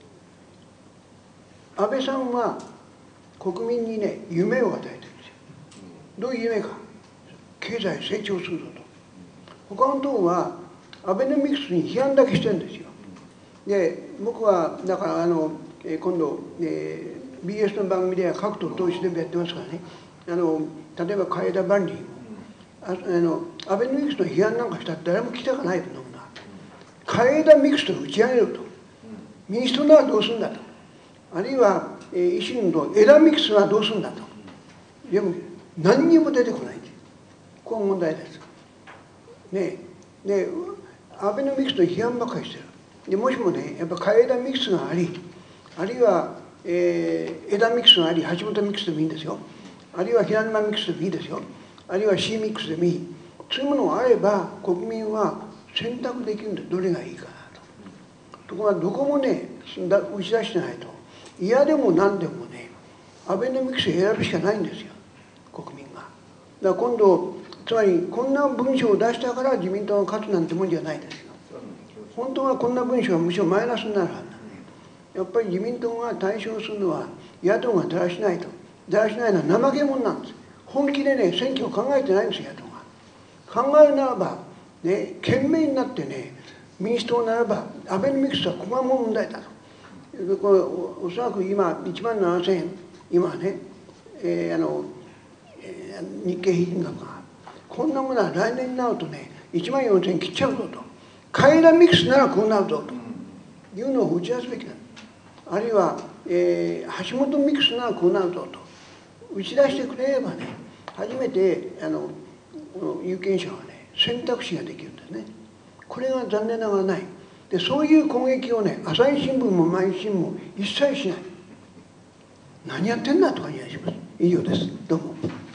安倍さんは国民にね、夢を与えてるんですよ。どういう夢か。経済成長するぞと。他の党はアベノミクスに批判だけしてるんですよ。で、僕はだからあの今度、えー、ビーエス の番組では各党党首でもやってますからね、あの例えば海田万里もああのアベノミクスの批判なんかしたら誰も来たくないと思うな。海田ミクスと打ち上げると。民主党ならどうするんだと。あるいは、えー、維新の枝ミクスはどうするんだと。でも何にも出てこないんです。ここが問題です。ねで、アベノミクスの批判ばっかりしてる。でもしもね、やっぱ海枝ミクスがあり、あるいは、えー、枝ミクスがあり、橋本ミクスでもいいんですよ。あるいは平沼ミクスでもいいですよ。あるいは C ミックスでもいい。そういうものがあれば、国民は選択できるんで、どれがいいかなと。ところが、どこもね、打ち出してないと。嫌でも何でもね、アベノミクスを選ぶしかないんですよ、国民が。だから今度、つまり、こんな文章を出したから自民党が勝つなんてもんじゃないですよ。本当はこんな文章はむしろマイナスになるはずなんで、やっぱり自民党が対象するのは、野党がだらしないと。だらしないのは怠け者なんです。本気でね、選挙を考えてないんですよ、野党が。考えるならば、ね、懸命になってね、民主党ならば、アベノミクスはここが問題だと。これおそらく今、いちまんななせんえん、今ね、えー、あの、えー、日経平均額が、こんなものは来年になるとね、いちまんよんせんえん切っちゃうぞと。海田ミクスならこうなるぞというのを打ち出すべきだ。あるいは、えー、橋本ミクスならこうなるぞと。打ち出してくれればね、初めてあの有権者はね、選択肢ができるんですね。これが残念ながらない。で、そういう攻撃をね、朝日新聞も毎日新聞も一切しない。何やってんだとか言いします。以上です。どうも。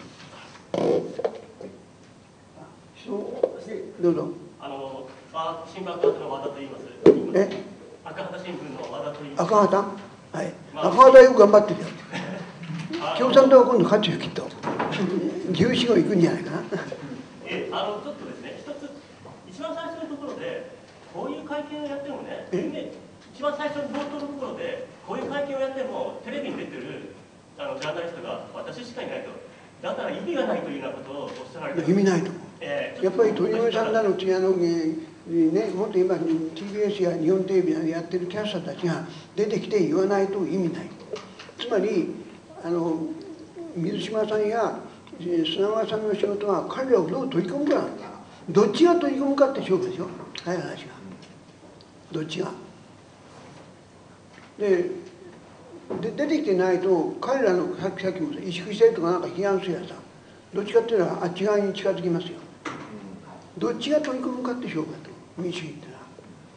どうぞ。 あの、新聞赤旗の和田と言います。 え？ 赤旗新聞の和田と言います。 赤旗？はい。赤旗よく頑張ってるよ。共産党は今度勝つよ、きっと。じゅうよん号行くんじゃないかな。 え、あの、ちょっとですね、一つ、一番最初のところで、こういう会見をやってもね、一番最初の冒頭のところで、こういう会見をやっても、テレビに出てるあのジャーナリストが私しかいないと。だから意味がないというようなことをおっしゃられて。 意味ないと思う。えー、やっぱり鳥越さんなの次あの、ね、もっと今 ティービーエス や日本テレビでやってるキャスターたちが出てきて言わないと意味ない。つまりあの水島さんや砂川さんの仕事は彼らをどう取り込むかなんだ。どっちが取り込むかって勝負でしょ。はい話が。どっちが。でで出てきてないと彼らのさっきさっきも萎縮してるとかなんか批判するやさ。どっちかっていうとあっち側に近づきますよ。どっちが取り込むかって勝負だと民主主義ってのは。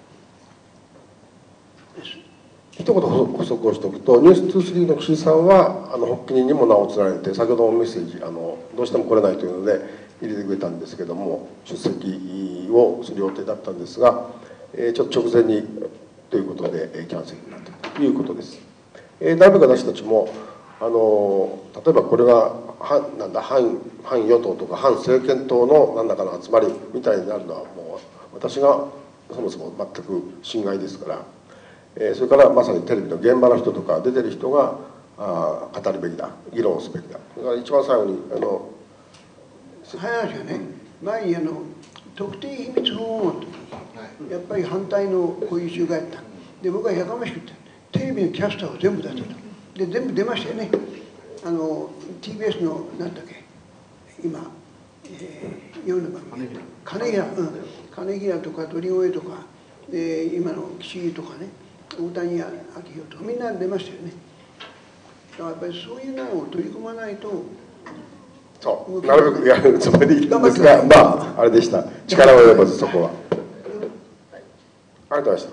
です。 一言補足をしておくと、ニュースにじゅうさんの岸井さんはあの発起人にも名を連ねて、先ほどのメッセージあのどうしても来れないというので入れてくれたんですけども、出席をする予定だったんですが、えー、ちょっと直前にということで、えー、キャンセルになったということです。えー、なるべく私たちもあの例えばこれが反なんだ反反与党とか反政権党の何らかの集まりみたいになるのはもう私がそもそも全く心外ですから、えー、それからまさにテレビの現場の人とか出てる人があ語るべきだ、議論をすべきだ。それから一番最後にあの早い話がね、前にあの特定秘密保護の時にやっぱり反対のこういう集会だった。で僕はやかましく言った。テレビのキャスターを全部出せと。で全部出ましたよね。あの ティービーエス のなんだっけ今、えー、夜の番組金平、うん、金平とか鳥越とかで今の岸井とかね大谷明宏とかみんな出ましたよね。だからやっぱりそういうのを取り込まないと。 そうなるべくやるつもりでいいんですが、まああれでした。力及ばずそこは。ありがとうございました。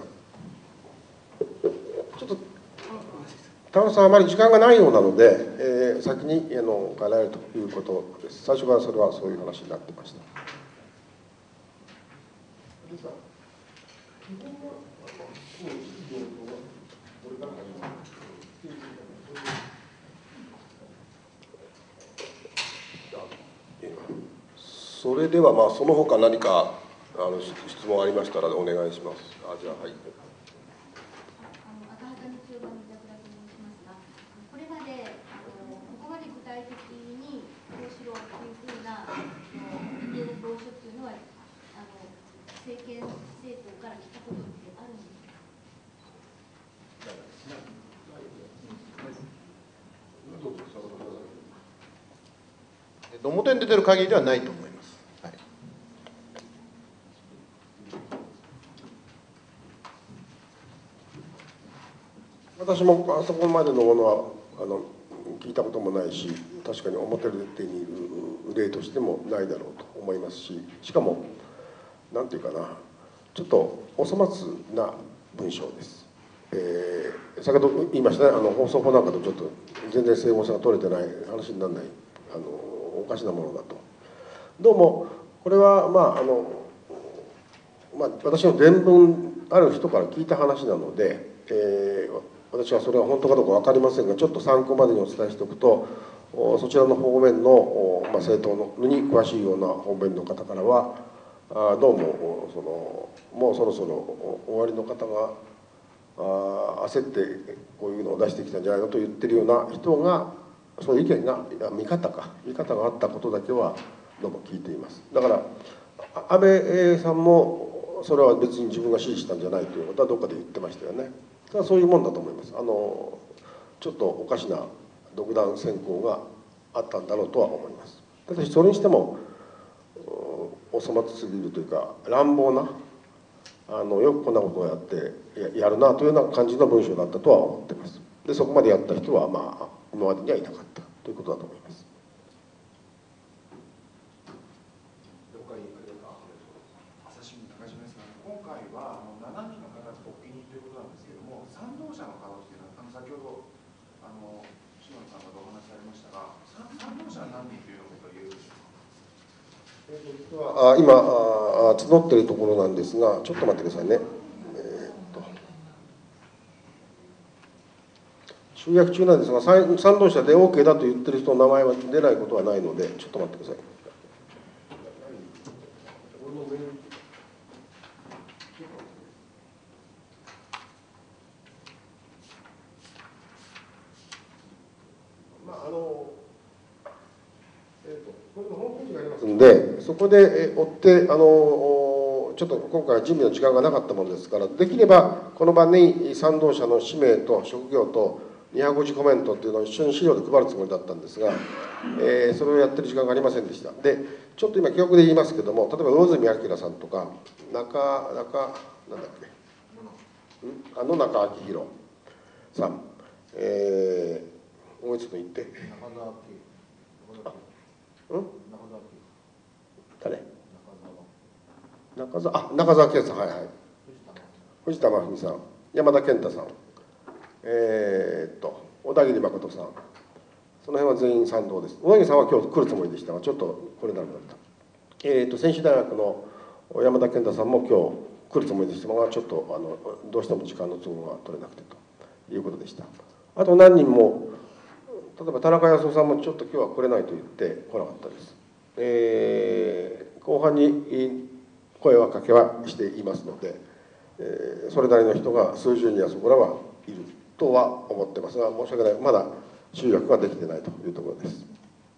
ちょっと田中さんあまり時間がないようなので、えー、先にあの帰られるということです。最初からそれはそういう話になってました。 それでは、まあ、その他何かあの質問ありましたらお願いします。あ、じゃあ、はい。 赤旗日曜版の板倉と申しますが、これまであのここまで具体的にこうしろというふうな意見防書というのはあの政権政党から来たことってあるんですか。 表に出てる限りではないと思います。はい、 私もあそこまでのものはあの聞いたこともないし、確かに表に出ている例としてもないだろうと思いますし、しかもなんていうかな、ちょっとお粗末な文章です。えー、先ほど言いましたね、あの放送法なんかとちょっと全然整合性が取れてない話にならない、あのおかしなものだと。どうもこれはまああの、まあ、私の伝聞ある人から聞いた話なので、えー、私はそれは本当かどうか分かりませんが、ちょっと参考までにお伝えしておくと、そちらの方面の、まあ、政党のに詳しいような方面の方からは、あどうもそのもうそろそろ終わりの方があ焦ってこういうのを出してきたんじゃないのと言ってるような人が、そういう意見が見方か見方があったことだけはどうも聞いています。だから安倍さんもそれは別に自分が指示したんじゃないということはどっかで言ってましたよね。ただそういうもんだと思います。あのちょっとおかしな独断専行があったんだろうとは思います。ただしそれにしてもお粗末すぎるというか乱暴な、あのよくこんなことをやってやるなというような感じの文章だったとは思っています。でそこまでやった人はまあ今までにはいなかったということだと思います。 今回はあのしちにんの方が発起人ということなんですけれども、賛同者の方っていうのはあの先ほどあの篠田さんがお話しされましたが、賛同者は何人ということを言えるでしょうか。 あ今あ募っているところなんですが、ちょっと待ってくださいね。えー、っと集約中なんですが、賛同者で OK だと言ってる人の名前は出ないことはないので、ちょっと待ってください。でそこで追ってあのちょっと今回は準備の時間がなかったものですから、できればこの場に賛同者の氏名と職業とにひゃくごじゅうコメントっていうのを一緒に資料で配るつもりだったんですが、えー、それをやってる時間がありませんでした。でちょっと今記憶で言いますけども、例えば魚住明さんとか中中なんだっけんあ野中明宏さん、えー、もう一度言ってうん誰中澤あ中澤健さん、はいはい、藤田真文さん、山田健太さん、えー、っと小田切誠さん、その辺は全員賛同です。小田切さんは今日来るつもりでしたがちょっと来れなくなった。えー、っと専修大学の山田健太さんも今日来るつもりでしたがちょっとあのどうしても時間の都合が取れなくてということでした。あと何人も例えば田中康夫さんもちょっと今日は来れないと言って来なかったです。えー、後半に声はかけはしていますので、えー、それなりの人が数十人はそこらはいるとは思ってますが、申し訳ない、まだ集約ができてないというところです。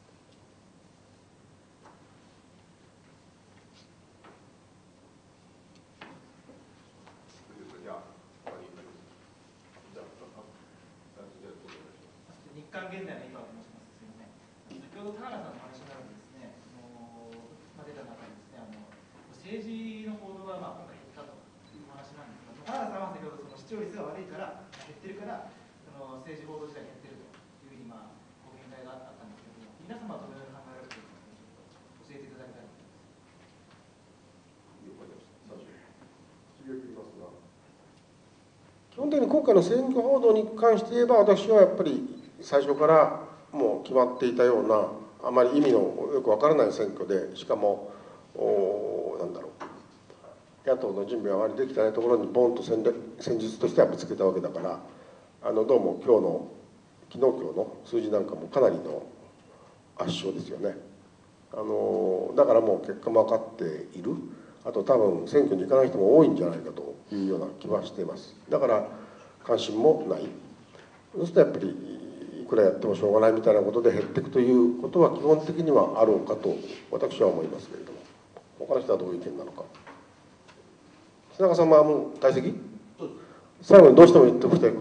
日韓現代の井川と申します。すみません。先ほど田原さんの話になるとですね、あのまあ、出た中にですね、あの政治の報道がまあ今回減ったというお話なんですが、田原さんは先ほどその視聴率が悪いから減ってるからその政治報道自体減ってるというふうにまあご見解があったんですけども、皆様はどのように考えられるか教えていただきたいと思います。 基本的に今回の選挙報道に関して言えば、私はやっぱり最初からもう決まっていたような、あまり意味のよくわからない選挙で、しかもおなんだろう、 野党の準備があまりできてないところにボンと戦略戦術としてはぶつけたわけだから、あのどうも今日の昨日今日の数字なんかもかなりの圧勝ですよね。あのだからもう結果も分かっている。あと多分選挙に行かない人も多いんじゃないかというような気はしています。だから関心もない。そうするとやっぱりいくらやってもしょうがないみたいなことで減っていくということは基本的にはあろうかと私は思いますけれども、他の人はどういう意見なのか。須中さんはもう退席？最後にどうしても言っておきたいこと。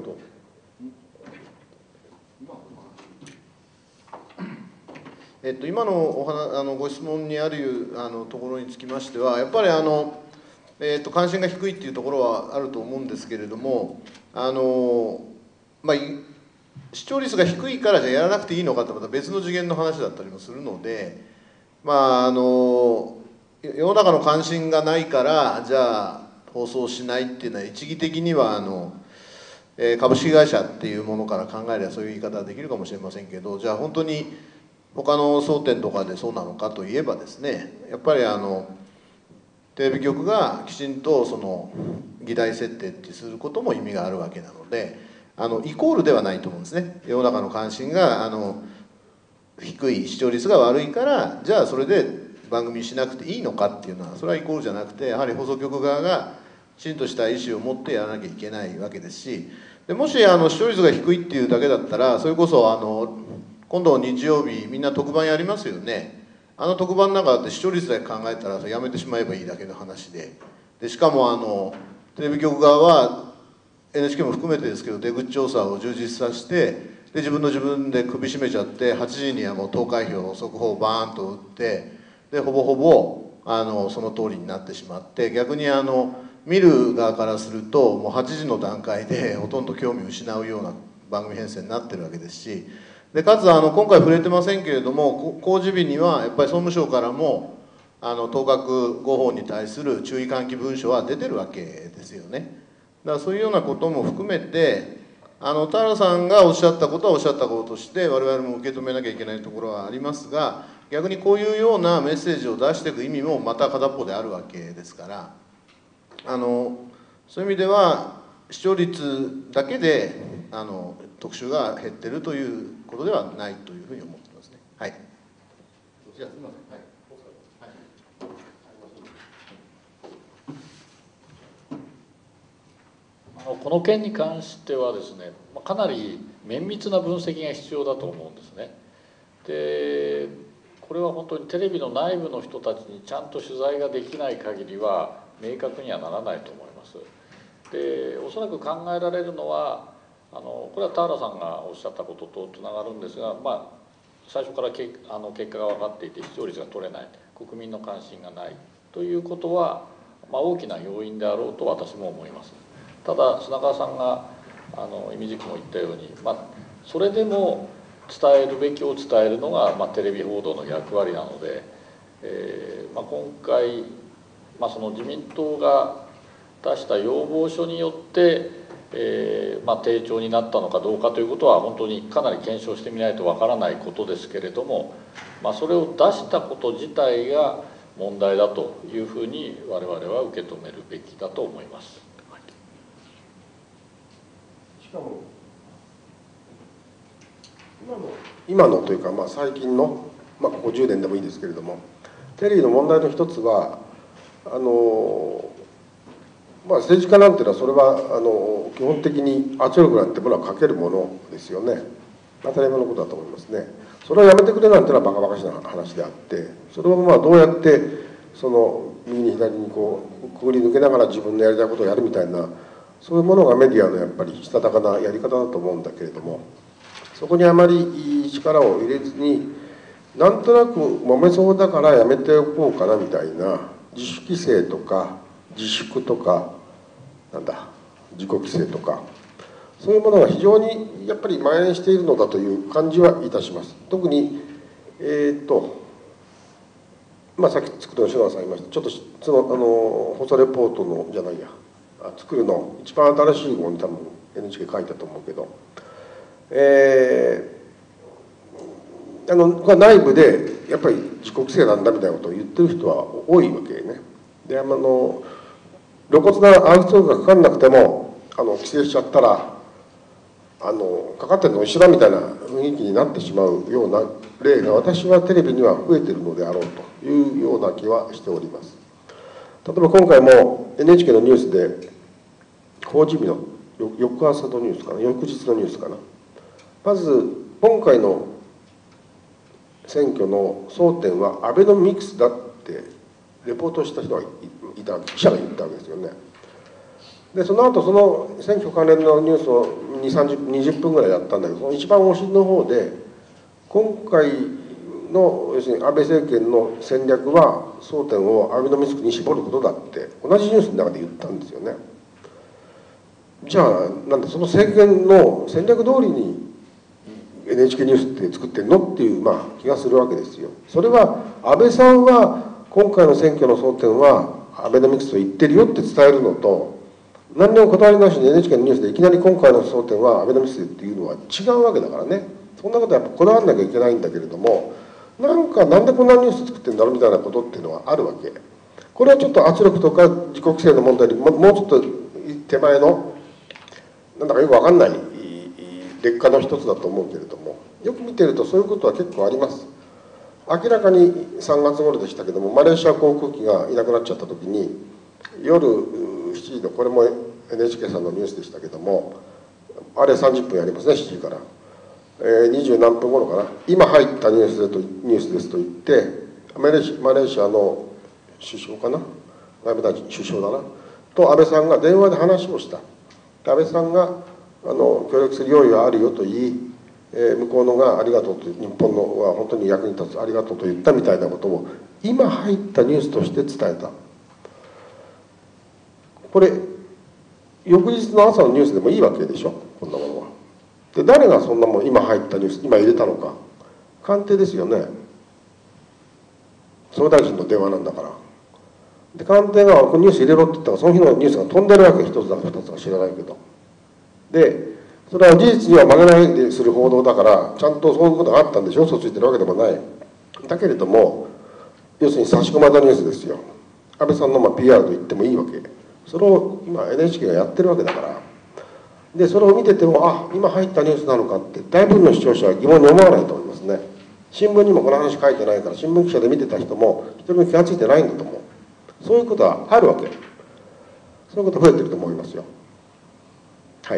えっと、今のお話あのご質問にあるあのところにつきましては、やっぱりあの、えっと、関心が低いっていうところはあると思うんですけれども、あの、まあ、視聴率が低いからじゃやらなくていいのかとまた別の次元の話だったりもするので、まあ、あの世の中の関心がないからじゃあ放送しないっていうのは一義的にはあの、えー、株式会社っていうものから考えればそういう言い方はできるかもしれませんけど、じゃあ本当に他の争点とかでそうなのかといえばですね、やっぱりあのテレビ局がきちんとその議題設定ってすることも意味があるわけなので、あのイコールではないと思うんですね。世の中の関心があの低い、視聴率が悪いからじゃあそれで番組しなくていいのかっていうのはそれはイコールじゃなくて、やはり放送局側がきちんとした意思を持ってやらなきゃいけないわけですし、でもしあの視聴率が低いっていうだけだったら、それこそあの今度日曜日みんな特番やりますよね。あの特番の中だって視聴率だけ考えたらやめてしまえばいいだけの話で、でしかもあのテレビ局側は エヌエイチケー も含めてですけど出口調査を充実させて、で自分の自分で首絞めちゃってはちじにはもう投開票速報をバーンと打って、でほぼほぼあのその通りになってしまって、逆にあの見る側からするともうはちじの段階でほとんど興味を失うような番組編成になってるわけですし、でかつあの今回触れてませんけれども、公示日にはやっぱり総務省からもあの当確誤報に対する注意喚起文書は出てるわけですよね。だからそういうようなことも含めて、あの田原さんがおっしゃったことはおっしゃったこととして我々も受け止めなきゃいけないところはありますが、逆にこういうようなメッセージを出していく意味もまた片方であるわけですから、あのそういう意味では視聴率だけであの特集が減ってるということではないというふうに思ってますね。はい。じゃあすみません。はい。 あのこの件に関してはですね、かなり綿密な分析が必要だと思うんですね。で、これは本当にテレビの内部の人たちにちゃんと取材ができない限りは明確にはならないと思います。で、おそらく考えられるのは、あのこれは田原さんがおっしゃったこととつながるんですが、まあ、最初からけあの結果が分かっていて視聴率が取れない、国民の関心がないということは、まあ、大きな要因であろうと私も思います。ただ砂川さんがあの意味軸も言ったように、まあ、それでも伝えるべきを伝えるのが、まあ、テレビ報道の役割なので、えーまあ、今回、まあ、その自民党が出した要望書によってえーまあ、低調になったのかどうかということは本当にかなり検証してみないとわからないことですけれども、まあ、それを出したこと自体が問題だというふうに我々は受け止めるべきだと思います。はい、 しかも今の今のというか、まあ、最近の、まあ、ここじゅうねんでもいいですけれども、テレビの問題の一つはあのまあ、政治家なんていうのはそれはあの基本的に圧力なんてものはかけるものですよね。当たり前のことだと思いますね。それをやめてくれなんていうのはバカバカしな話であって、それをまあどうやってその右に左にこうくぐり抜けながら自分のやりたいことをやるみたいな、そういうものがメディアのやっぱりしたたかなやり方だと思うんだけれども、そこにあまり力を入れずに、なんとなく揉めそうだからやめておこうかなみたいな自主規制とか自粛とかなんだ自己規制とか、そういうものが非常にやっぱり蔓延しているのだという感じはいたします。特にえー、っとまあさっき作るの篠田さん言いました、ちょっとそのあの放送レポートのじゃないやあ作るの一番新しい号に多分 エヌエイチケー 書いたと思うけど、えー、あの内部でやっぱり自己規制なんだみたいなことを言ってる人は多いわけね。であの露骨なアウトがかかんなくてもあの規制しちゃったらあのかかってるの一緒だみたいな雰囲気になってしまうような例が私はテレビには増えているのであろうというような気はしております。例えば今回も エヌエイチケー のニュースで公示日の翌朝のニュースかな、翌日のニュースかな、まず今回の選挙の争点はアベノミクスだってレポートした人がいたわけ、記者が言ったわけですよね。でその後その選挙関連のニュースをにじゅう、さんじゅう、にじゅっぷんぐらいやったんだけど、その一番お尻の方で今回の要するに安倍政権の戦略は争点をアベノミクスに絞ることだって同じニュースの中で言ったんですよね。じゃあなんでその政権の戦略通りに エヌエイチケー ニュースって作ってんのっていう、まあ、気がするわけですよ。それは安倍さんは今回の選挙の争点はアベノミクスと言ってるよって伝えるのと、何にも断りなしに エヌエイチケー のニュースでいきなり今回の争点はアベノミクスっていうのは違うわけだからね。そんなことはやっぱこだわらなきゃいけないんだけれども、なんかなんでこんなニュース作ってんだろうみたいなことっていうのはあるわけ。これはちょっと圧力とか自己規制の問題にももうちょっと手前のなんだかよくわかんない劣化の一つだと思うけれども、よく見てるとそういうことは結構あります。明らかにさんがつ頃でしたけども、マレーシア航空機がいなくなっちゃった時に夜しちじの、これも エヌエイチケー さんのニュースでしたけども、あれさんじゅっぷんやりますね、しちじから、えー、にじゅう何分頃かな、今入ったニュースでとニュースですと言ってマレーシマレーシアの首相かな、外務大臣首相だなと安倍さんが電話で話をした。安倍さんがあの協力する用意はあるよと言い、えー、向こうのがありがとうと、日本のは本当に役に立つありがとうと言ったみたいなことを今入ったニュースとして伝えた。これ翌日の朝のニュースでもいいわけでしょ、こんなものは。で誰がそんなもん今入ったニュース今入れたのか、官邸ですよね。総理大臣の電話なんだから。で官邸がこのニュース入れろって言ったらその日のニュースが飛んでるわけ、一つだか二つか知らないけど。でそれは事実には曲げないでする報道だからちゃんとそういうことがあったんでしょ、嘘ついてるわけでもない。だけれども要するに差し込まれたニュースですよ。安倍さんのまあ ピーアール と言ってもいいわけ。それを今 エヌエイチケー がやってるわけだから。でそれを見てても、あ今入ったニュースなのかって大部分の視聴者は疑問に思わないと思いますね。新聞にもこの話書いてないから、新聞記者で見てた人も一人も気が付いてないんだと思う。そういうことはあるわけ。そういうこと増えてると思いますよ。はい。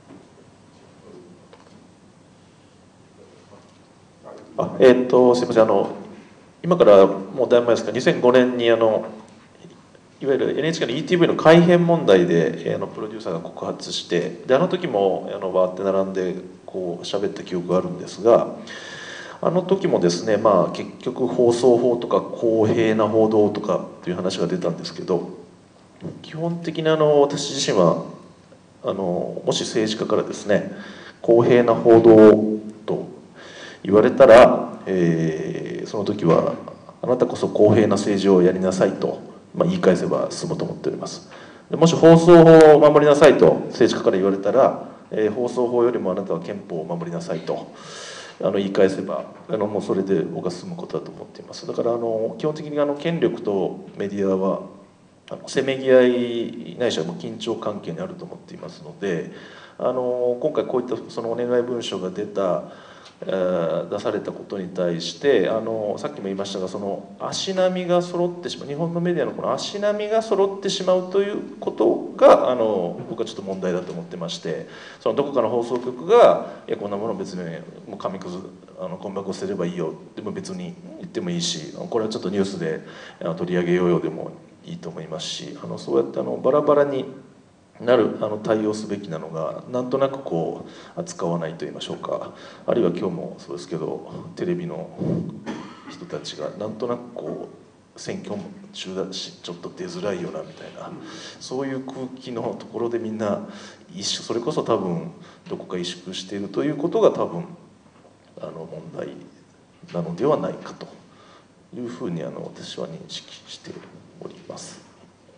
あえー、っとすみません、あの今からもうだいぶ前ですか、にせんごねんにあのいわゆる エヌエイチケー の イーティーブイ の改編問題であのプロデューサーが告発して、であの時もあのバーって並んでこう喋った記憶があるんですが、あの時もですね、まあ、結局放送法とか公平な報道とかという話が出たんですけど、基本的にあの私自身はあのもし政治家からですね公平な報道と言われたら、えー、その時はあなたこそ公平な政治をやりなさいと、まあ、言い返せば済むと思っております。でもし放送法を守りなさいと政治家から言われたら、えー、放送法よりもあなたは憲法を守りなさいとあの言い返せばあのもうそれで僕は進むことだと思っています。だからあの基本的にあの権力とメディアはあのせめぎ合いないしはもう緊張関係にあると思っていますので、あの今回こういったそのお願い文書が出た出されたことに対してあのさっきも言いましたが、その足並みが揃ってしまう、日本のメディアのこの足並みが揃ってしまうということがあの僕はちょっと問題だと思ってまして、そのどこかの放送局が「いやこんなもの別にもう紙くずあの困惑を捨てればいいよ」でも別に言ってもいいし、これはちょっとニュースで取り上げようよでもいいと思いますし、あのそうやってあのバラバラになるあの対応すべきなのがなんとなくこう扱わないと言いましょうか、あるいは今日もそうですけどテレビの人たちがなんとなくこう選挙中だしちょっと出づらいよなみたいな、そういう空気のところでみんな一緒、それこそ多分どこか萎縮しているということが多分あの問題なのではないかというふうにあの私は認識しております。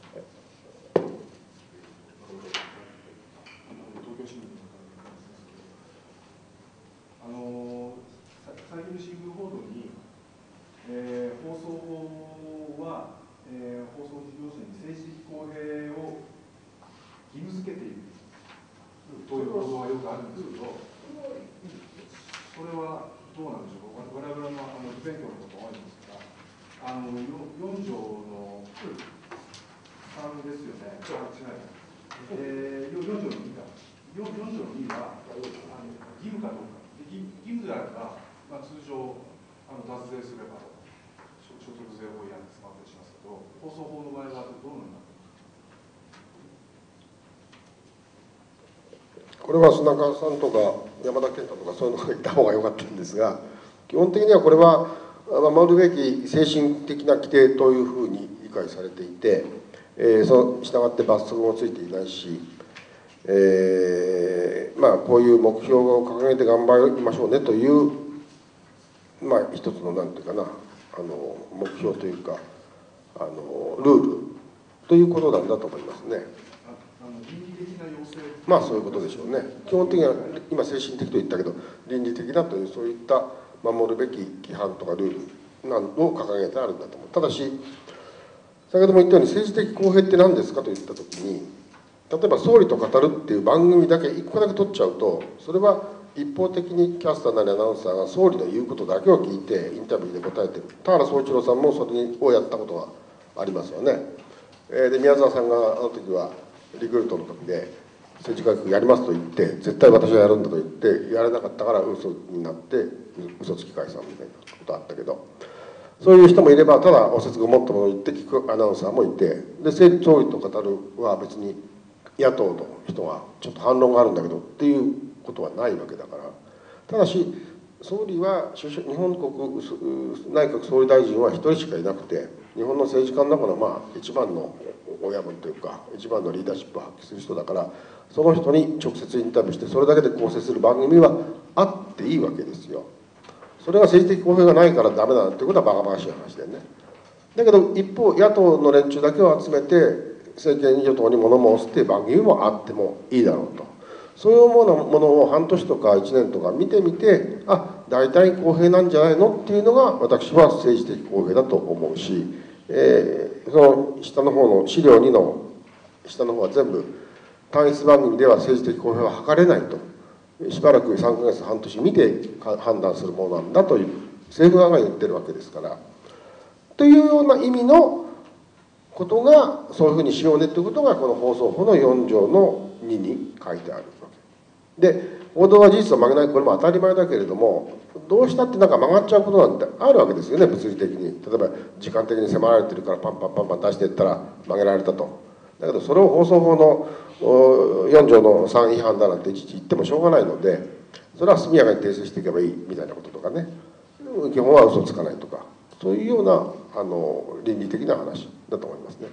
あの最近の新聞報道に、えー、放送法は、えー、放送事業者に政治的公平をよくあるんですけど、それはどうなんでしょうか。我々のあの勉強のことが多いんですが、あのよん条のさんですよね。違う。えー、よん条のにか。よん条のにはあの義務かどうか。義務であれば、まあ、通常あの脱税すれば所得税法違反で捕まったりしますけど、放送法の場合はどうなんだ。 これは砂川さんとか山田健太とかそういうのがいた方が良かったんですが、基本的にはこれは守るべき精神的な規定というふうに理解されていて、えー、その従って罰則もついていないし、えー、まあこういう目標を掲げて頑張りましょうねという、まあ一つのなんていうかな、あの目標というかあのルールということなんだと思いますね。まあそういうことでしょうね。基本的には今精神的と言ったけど倫理的なというそういった守るべき規範とかルールなのを掲げてあるんだと思う。ただし先ほども言ったように政治的公平って何ですかと言った時に、例えば総理と語るっていう番組だけ一個だけ取っちゃうと、それは一方的にキャスターなりアナウンサーが総理の言うことだけを聞いてインタビューで答えてる。田原総一郎さんもそれをやったことがありますよね。で宮沢さんがあの時はリクルートの時で政治改革やりますと言って絶対私はやるんだと言ってやれなかったから嘘になって嘘つき解散みたいなことあったけど、そういう人もいればただお説が持ったものを言って聞くアナウンサーもいて、で総理と語るは別に野党の人がちょっと反論があるんだけどっていうことはないわけだから。ただし総理は日本国内閣総理大臣は一人しかいなくて、日本の政治家の中のまあ一番の親分というか一番のリーダーシップを発揮する人だから、その人に直接インタビューしてそれだけで構成する番組はあっていいわけですよ。それが政治的公平がないからダメだっていうことはバカバカしい話でね。だけど一方野党の連中だけを集めて政権与党に物申すっていう番組もあってもいいだろうと。そういうものを半年とかいちねんとか見てみて、あ、大体公平なんじゃないのっていうのが私は政治的公平だと思うし、えー、その下の方の資料にの下の方は全部単一番組では政治的公平は図れないと、しばらくさんかげつ半年見て判断するものなんだという政府側が言ってるわけですから、というような意味のことがそういうふうにしようねということがこの放送法のよん条のにに書いてあるわけで、報道は事実を曲げない、これも当たり前だけれども、どうしたってなんか曲がっちゃうことなんてあるわけですよね、物理的に。例えば時間的に迫られてるからパンパンパンパン出していったら曲げられたと。だけどそれを放送法のよん条のさん違反だなんていちいち言ってもしょうがないので、それは速やかに訂正していけばいいみたいなこととかね、基本は嘘つかないとか、そういうようなあの倫理的な話だと思いますね。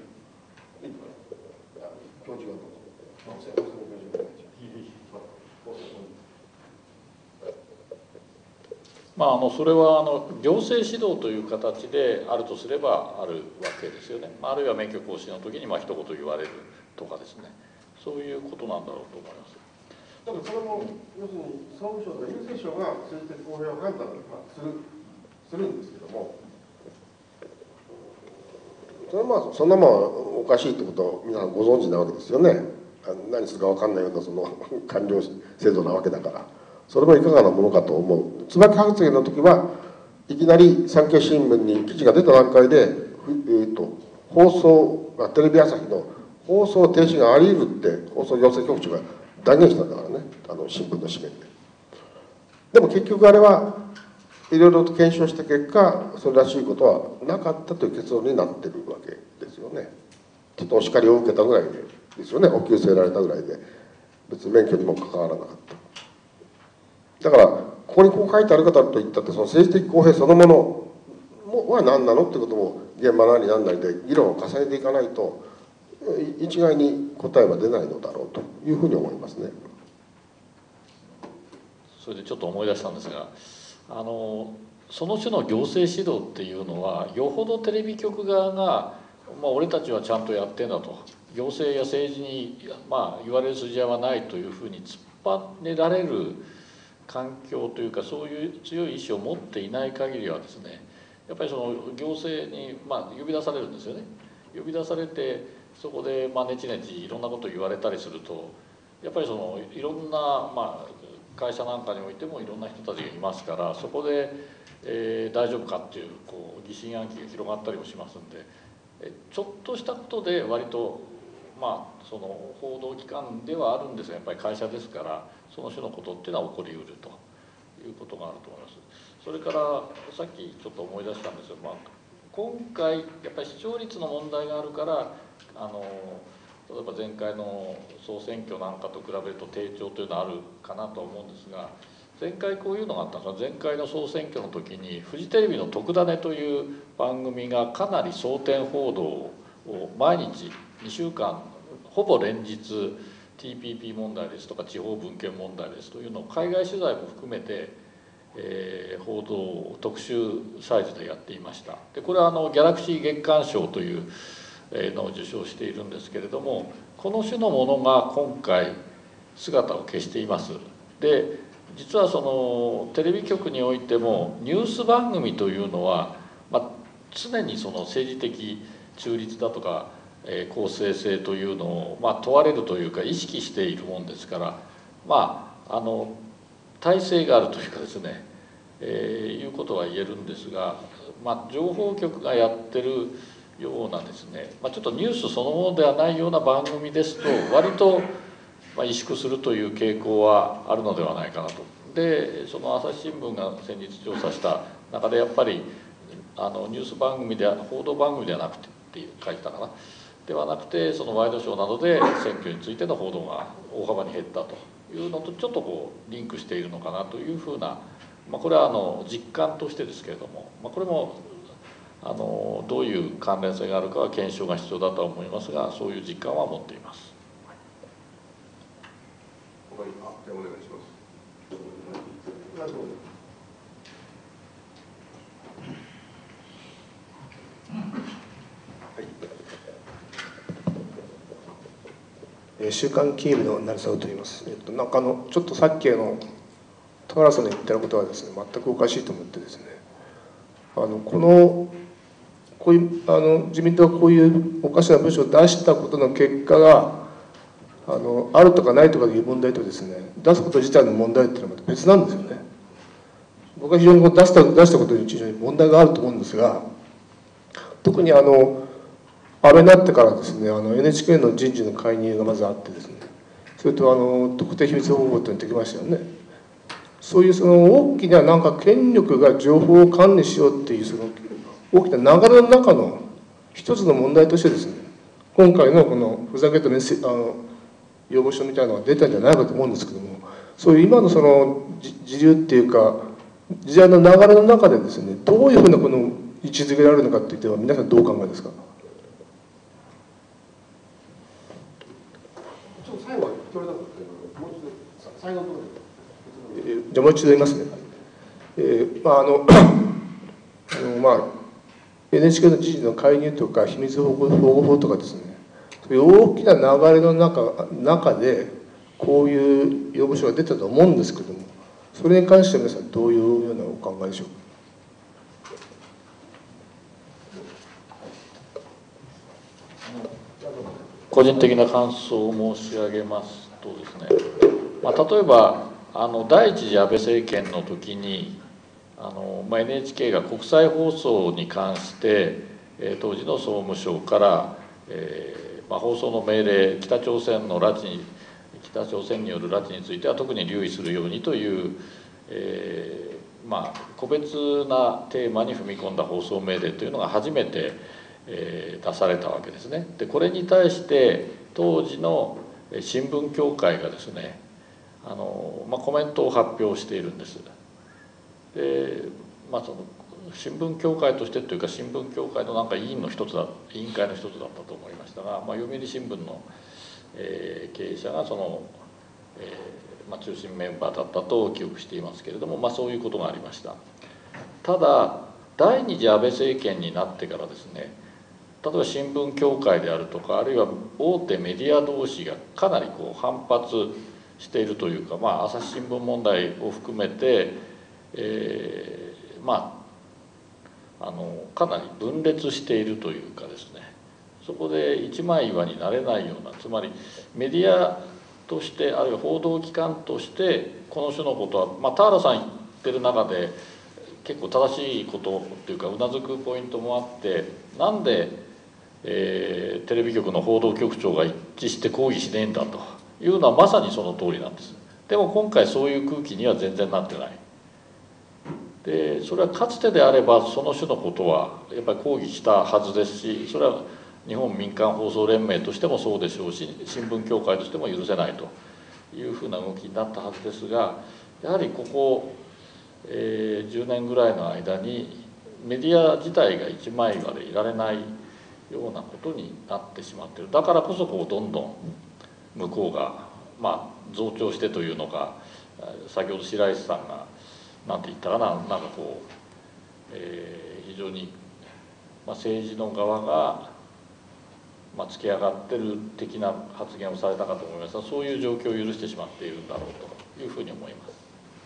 まあ、あのそれはあの行政指導という形であるとすればあるわけですよね。あるいは免許更新の時にまあ一言言われるとかですね、そういうことなんだろうと思います。 だからそれも要するに総務省とか郵政省が政治的公平を判断するするんですけども、それはまあそんなもんおかしいってことを皆さんご存知なわけですよね。何するか分かんないようなその官僚制度なわけだから。それもいかがなものかと思う。椿発言の時はいきなり産経新聞に記事が出た段階で、えー、と放送テレビ朝日の放送停止があり得るって放送行政局長が断言したんだからね、あの新聞の紙面で。でも結局あれはいろいろと検証した結果それらしいことはなかったという結論になってるわけですよね。ちょっとお叱りを受けたぐらいでですよね、お給据られたぐらいで別に免許にも関わらなかった。だからここにこう書いてある方と言ったってその政治的公平そのものは何なのってことも現場なり何なりで議論を重ねていかないと一概に答えは出ないのだろうというふうに思いますね。 それでちょっと思い出したんですが、あのその種の行政指導っていうのはよほどテレビ局側が、まあ、俺たちはちゃんとやってんだと、行政や政治に、まあ、言われる筋合いはないというふうに突っ張ねられる環境というか、そういう強い意志を持っていない限りはですね、やっぱりその行政に、まあ、呼び出されるんですよね。呼び出されてそこでまあネチネチいろんなことを言われたりすると、 やっぱりそのいろんな、まあ、会社なんかにおいてもいろんな人たちがいますから、そこで、えー、大丈夫かっていう、こう疑心暗鬼が広がったりもしますんで、えちょっとしたことで割とまあその報道機関ではあるんですが、やっぱり会社ですからその種のことっていうのは起こりうるということがあると思います。それからさっきちょっと思い出したんですが、まあ、今回やっぱり視聴率の問題があるから、あの例えば前回の総選挙なんかと比べると低調というのはあるかなと思うんですが、前回こういうのがあったのが、前回の総選挙の時にフジテレビの「とくダネ」という番組がかなり争点報道を毎日にしゅうかんほぼ連日 ティーピーピー 問題ですとか地方分権問題ですというのを海外取材も含めて、えー、報道を特集サイズでやっていました。でこれはあのギャラクシー月間賞というのを受賞しているんですけれども、この種のものが今回姿を消しています。で実はそのテレビ局においてもニュース番組というのは、まあ、常にその政治的中立だとか、えー、公正性というのを、まあ、問われるというか意識しているもんですから、まああの体制があるというかですね、えー、いうことは言えるんですが、まあ、情報局がやってるようなですね、まあ、ちょっとニュースそのものではないような番組ですと割とまあ萎縮するという傾向はあるのではないかなと。でその朝日新聞が先日調査した中でやっぱりあのニュース番組で報道番組ではなくてっていう書いてたかな、ではなくてそのワイドショーなどで選挙についての報道が大幅に減ったというのとちょっとこうリンクしているのかなというふうな、まあ、これはあの実感としてですけれども、まあ、これもあのどういう関連性があるかは検証が必要だとは思いますが、そういう実感は持っています。 他にあじゃあお願いします。 えー、週刊キームの成沢と言います。えっとなんかあのちょっとさっきの田原さんの言ってることはですね、全くおかしいと思ってですね、あのこのこういうあの自民党がこういうおかしな文書を出したことの結果があのあるとかないとかいう問題とですね、出すこと自体の問題っていうのはまた別なんですよね。僕は非常にこう出した出したことに非常に問題があると思うんですが、特にあの安倍になってからですね、あの エヌエイチケー の人事の介入がまずあってですね、それとあの特定秘密保護というのができましたよね。そういうその大きななんか権力が情報を管理しようっていうその大きな流れの中の一つの問題としてですね、今回のこのふざけたメッセあの要望書みたいなのが出たんじゃないかと思うんですけども、そういう今のその時流っていうか時代の流れの中でですね、どういうふうなこの位置づけられるのかっていっては皆さんどうお考えですか。 ちょっと最後は聞こえなかったけど、もう一度最後のところで。 じゃあもう一度言いますね。えー、まああのあのまあ エヌエイチケー の人事の介入とか秘密保護保護法とかですね、そういう大きな流れの中中でこういう要望書が出たと思うんですけども、それに関しては皆さんどういうようなお考えでしょうか。 個人的な感想を申し上げますとですね、まあ、例えばあの第一次安倍政権の時にあの、まあ、エヌエイチケー が国際放送に関して、えー、当時の総務省から、えーまあ、放送の命令、北朝鮮の拉致に北朝鮮による拉致については特に留意するようにという、えーまあ、個別なテーマに踏み込んだ放送命令というのが初めて、えー、出されたわけですね。でこれに対して当時の新聞協会がですね、あのまあ、コメントを発表しているんです。で、まあ、その新聞協会としてというか新聞協会のなんか委員の一つだ委員会の一つだったと思いましたが、まあ、読売新聞の、えー、経営者がその、えーまあ、中心メンバーだったと記憶していますけれども、まあ、そういうことがありました。ただ第二次安倍政権になってからですね、例えば新聞協会であるとかあるいは大手メディア同士がかなりこう反発しているというか、まあ、朝日新聞問題を含めて、えー、まああのかなり分裂しているというかですね、そこで一枚岩になれないような、つまりメディアとしてあるいは報道機関としてこの種のことは、まあ、田原さん言ってる中で結構正しいことっていうかうなずくポイントもあって、なんで、えー、テレビ局の報道局長が一致して抗議しねえんだというのはまさにその通りなんです。でも今回そういう空気には全然なってない。でそれはかつてであればその種のことはやっぱり抗議したはずですし、それは日本民間放送連盟としてもそうでしょうし、新聞協会としても許せないというふうな動きになったはずですが、やはりここ、えー、じゅうねんぐらいの間にメディア自体が一枚岩でいられないようなことになってしまっている。だからこそこうどんどん向こうがまあ増長してというのか、先ほど白石さんが何て言ったかな、なんかこう、えー、非常に、まあ、政治の側がまあ、つけ上がってる的な発言をされたかと思いますが、そういう状況を許してしまっているんだろうというふうに思います。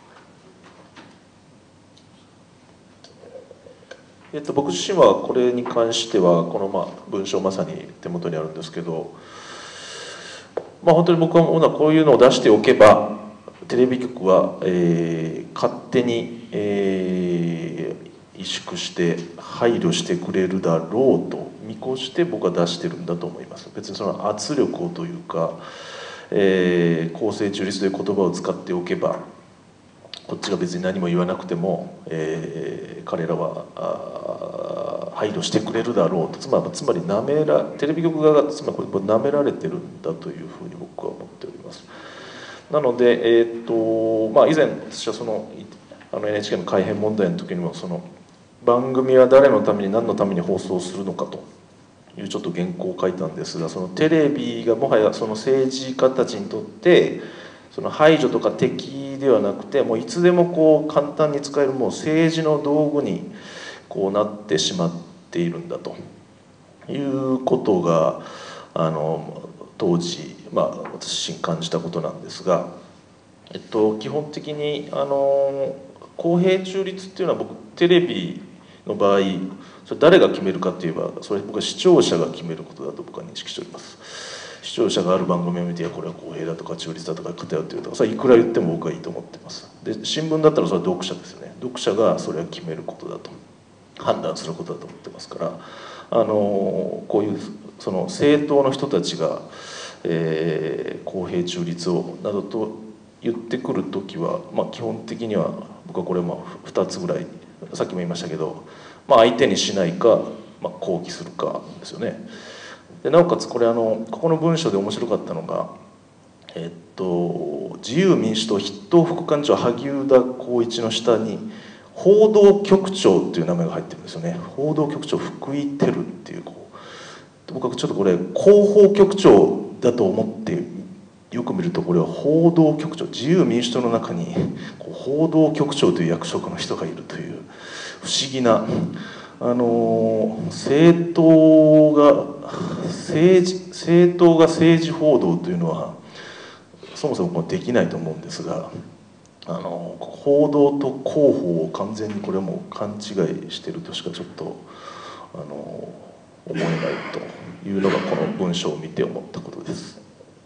えっと、僕自身はこれに関してはこのまあ文章まさに手元にあるんですけど、まあ、本当に僕は思うのはこういうのを出しておけばテレビ局は、えー、勝手に、えー、萎縮して配慮してくれるだろうと見越して僕は出してるんだと思います。別にその圧力をというか、えー、公正中立という言葉を使っておけばこっちが別に何も言わなくても、えー、彼らは配慮してくれるだろうと、つまりつまりなめらテレビ局側がつまりこれなめられてるんだというふうに僕は思っております。なので、えーとまあ、以前私はそのあの エヌエイチケー の改編問題の時にもその番組は誰のために何のために放送するのかというちょっと原稿を書いたんですが、そのテレビがもはやその政治家たちにとってその排除とか敵ではなくて、もういつでもこう簡単に使えるもう政治の道具にこうなってしまっているんだということがあの当時、まあ、私自身感じたことなんですが、えっと、基本的にあの公平中立っていうのは僕テレビの場合それ誰が決めるかといえばそれ僕は視聴者が決めることだと僕は認識しております。視聴者がある番組を見てこれは公平だとか中立だとか偏っているとかそれはいくら言っても僕はいいと思ってます。で新聞だったらそれは読者ですよね。読者がそれは決めることだと判断することだと思ってますから、あのこういうその政党の人たちが、えー、公平中立をなどと言ってくる時は、まあ、基本的には僕はこれまあふたつぐらいさっきも言いましたけど、まあ、相手にしないか、まあ、抗議するかですよね。でなおかつこれあのここの文章で面白かったのが、えっと、自由民主党筆頭副幹事長萩生田光一の下に報道局長っていう名前が入ってるんですよね。報道局長福井照っていうこう僕はちょっとこれ広報局長だと思ってよく見るとこれは報道局長、自由民主党の中にこう報道局長という役職の人がいるという不思議な、あの政党が政治政党が政治報道というのはそもそもできないと思うんですが、あの報道と広報を完全にこれはもう勘違いしてるとしかちょっとあの思えないというのがこの文章を見て思ったことです。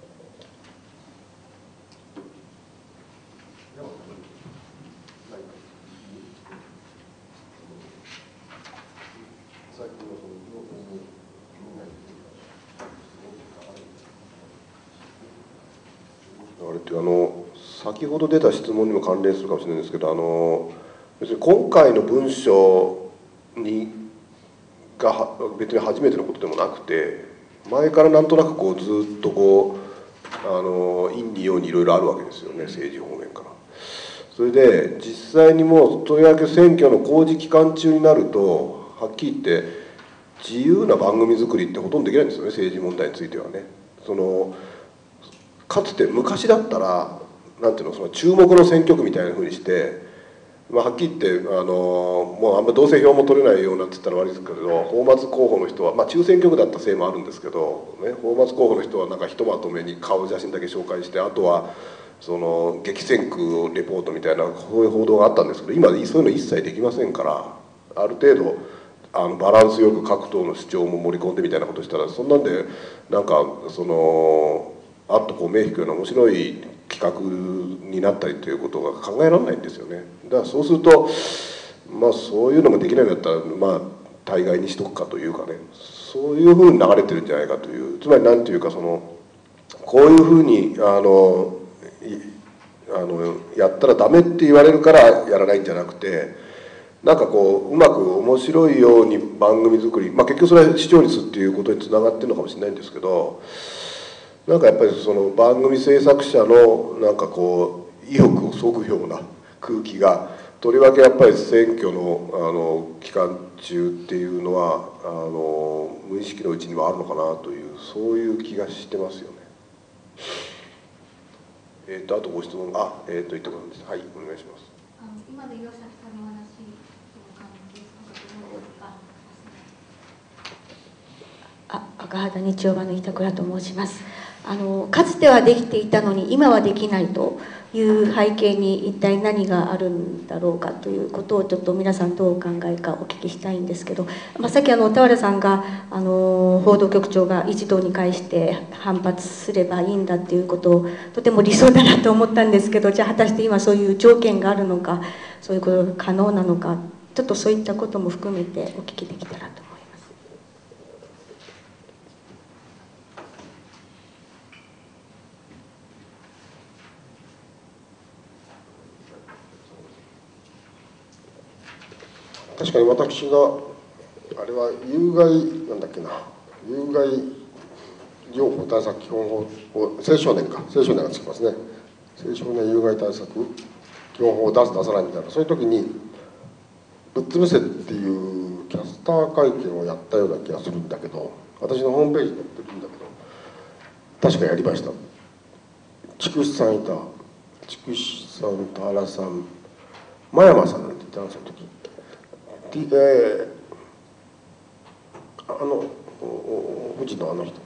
あの先ほど出た質問にも関連するかもしれないんですけど、あの別に今回の文章にが別に初めてのことでもなくて、前からなんとなくこうずっとこうあの陰に陽にいろいろあるわけですよね、政治方面から。それで実際にもうとりわけ選挙の公示期間中になるとはっきり言って自由な番組作りってほとんどできないんですよね、政治問題についてはね。そのかつて昔だったらなんていうの、その注目の選挙区みたいなふうにして、まあ、はっきり言ってあのもうあんま同性票も取れないようになってったら悪いですけど、泡沫候補の人は、まあ、中選挙区だったせいもあるんですけど、ね、泡沫候補の人はなんかひとまとめに顔写真だけ紹介して、あとはその激戦区をレポートみたいなそういう報道があったんですけど、今そういうの一切できませんから、ある程度あのバランスよく各党の主張も盛り込んでみたいなことしたら、そんなんでなんかそのあっとこう目引くような面白い企画になったりということが考えられないんですよね。だからそうするとまあそういうのもできないんだったらまあ大概にしとくかというかね、そういうふうに流れてるんじゃないかという、つまり何ていうかそのこういうふうにあのあのやったらダメって言われるからやらないんじゃなくて、なんかこううまく面白いように番組作り、まあ結局それは視聴率っていうことにつながってるのかもしれないんですけど、なんかやっぱりその番組制作者のなんかこう意欲をそぐような空気がとりわけやっぱり選挙のあの期間中っていうのはあの無意識のうちにはあるのかなという、そういう気がしてますよね。えっとあとご質問、あえっと言ってもらうんです。はい、お願いします。 あの今の岩崎さんの話と関係するかと思うんですが。 あ、赤肌日曜版の板倉と申します。あのかつてはできていたのに今はできないという背景に一体何があるんだろうかということをちょっと皆さんどうお考えかお聞きしたいんですけど、まあ、さっきあの田原さんがあの報道局長が一堂に会して反発すればいいんだっていうことをとても理想だなと思ったんですけど、じゃあ果たして今そういう条件があるのか、そういうことが可能なのか、ちょっとそういったことも含めてお聞きできたらと。 確かに私があれは有害なんだっけな、有害情報対策基本法を青少年か青少年がつきますね、青少年有害対策基本法を出す出さないみたいな、そういう時にぶっ潰せっていうキャスター会見をやったような気がするんだけど、私のホームページに載ってるんだけど確かやりました。筑紫さんいた、筑紫さん、田原さん、真山さんなんていたのその時。えー、あの富士のあの人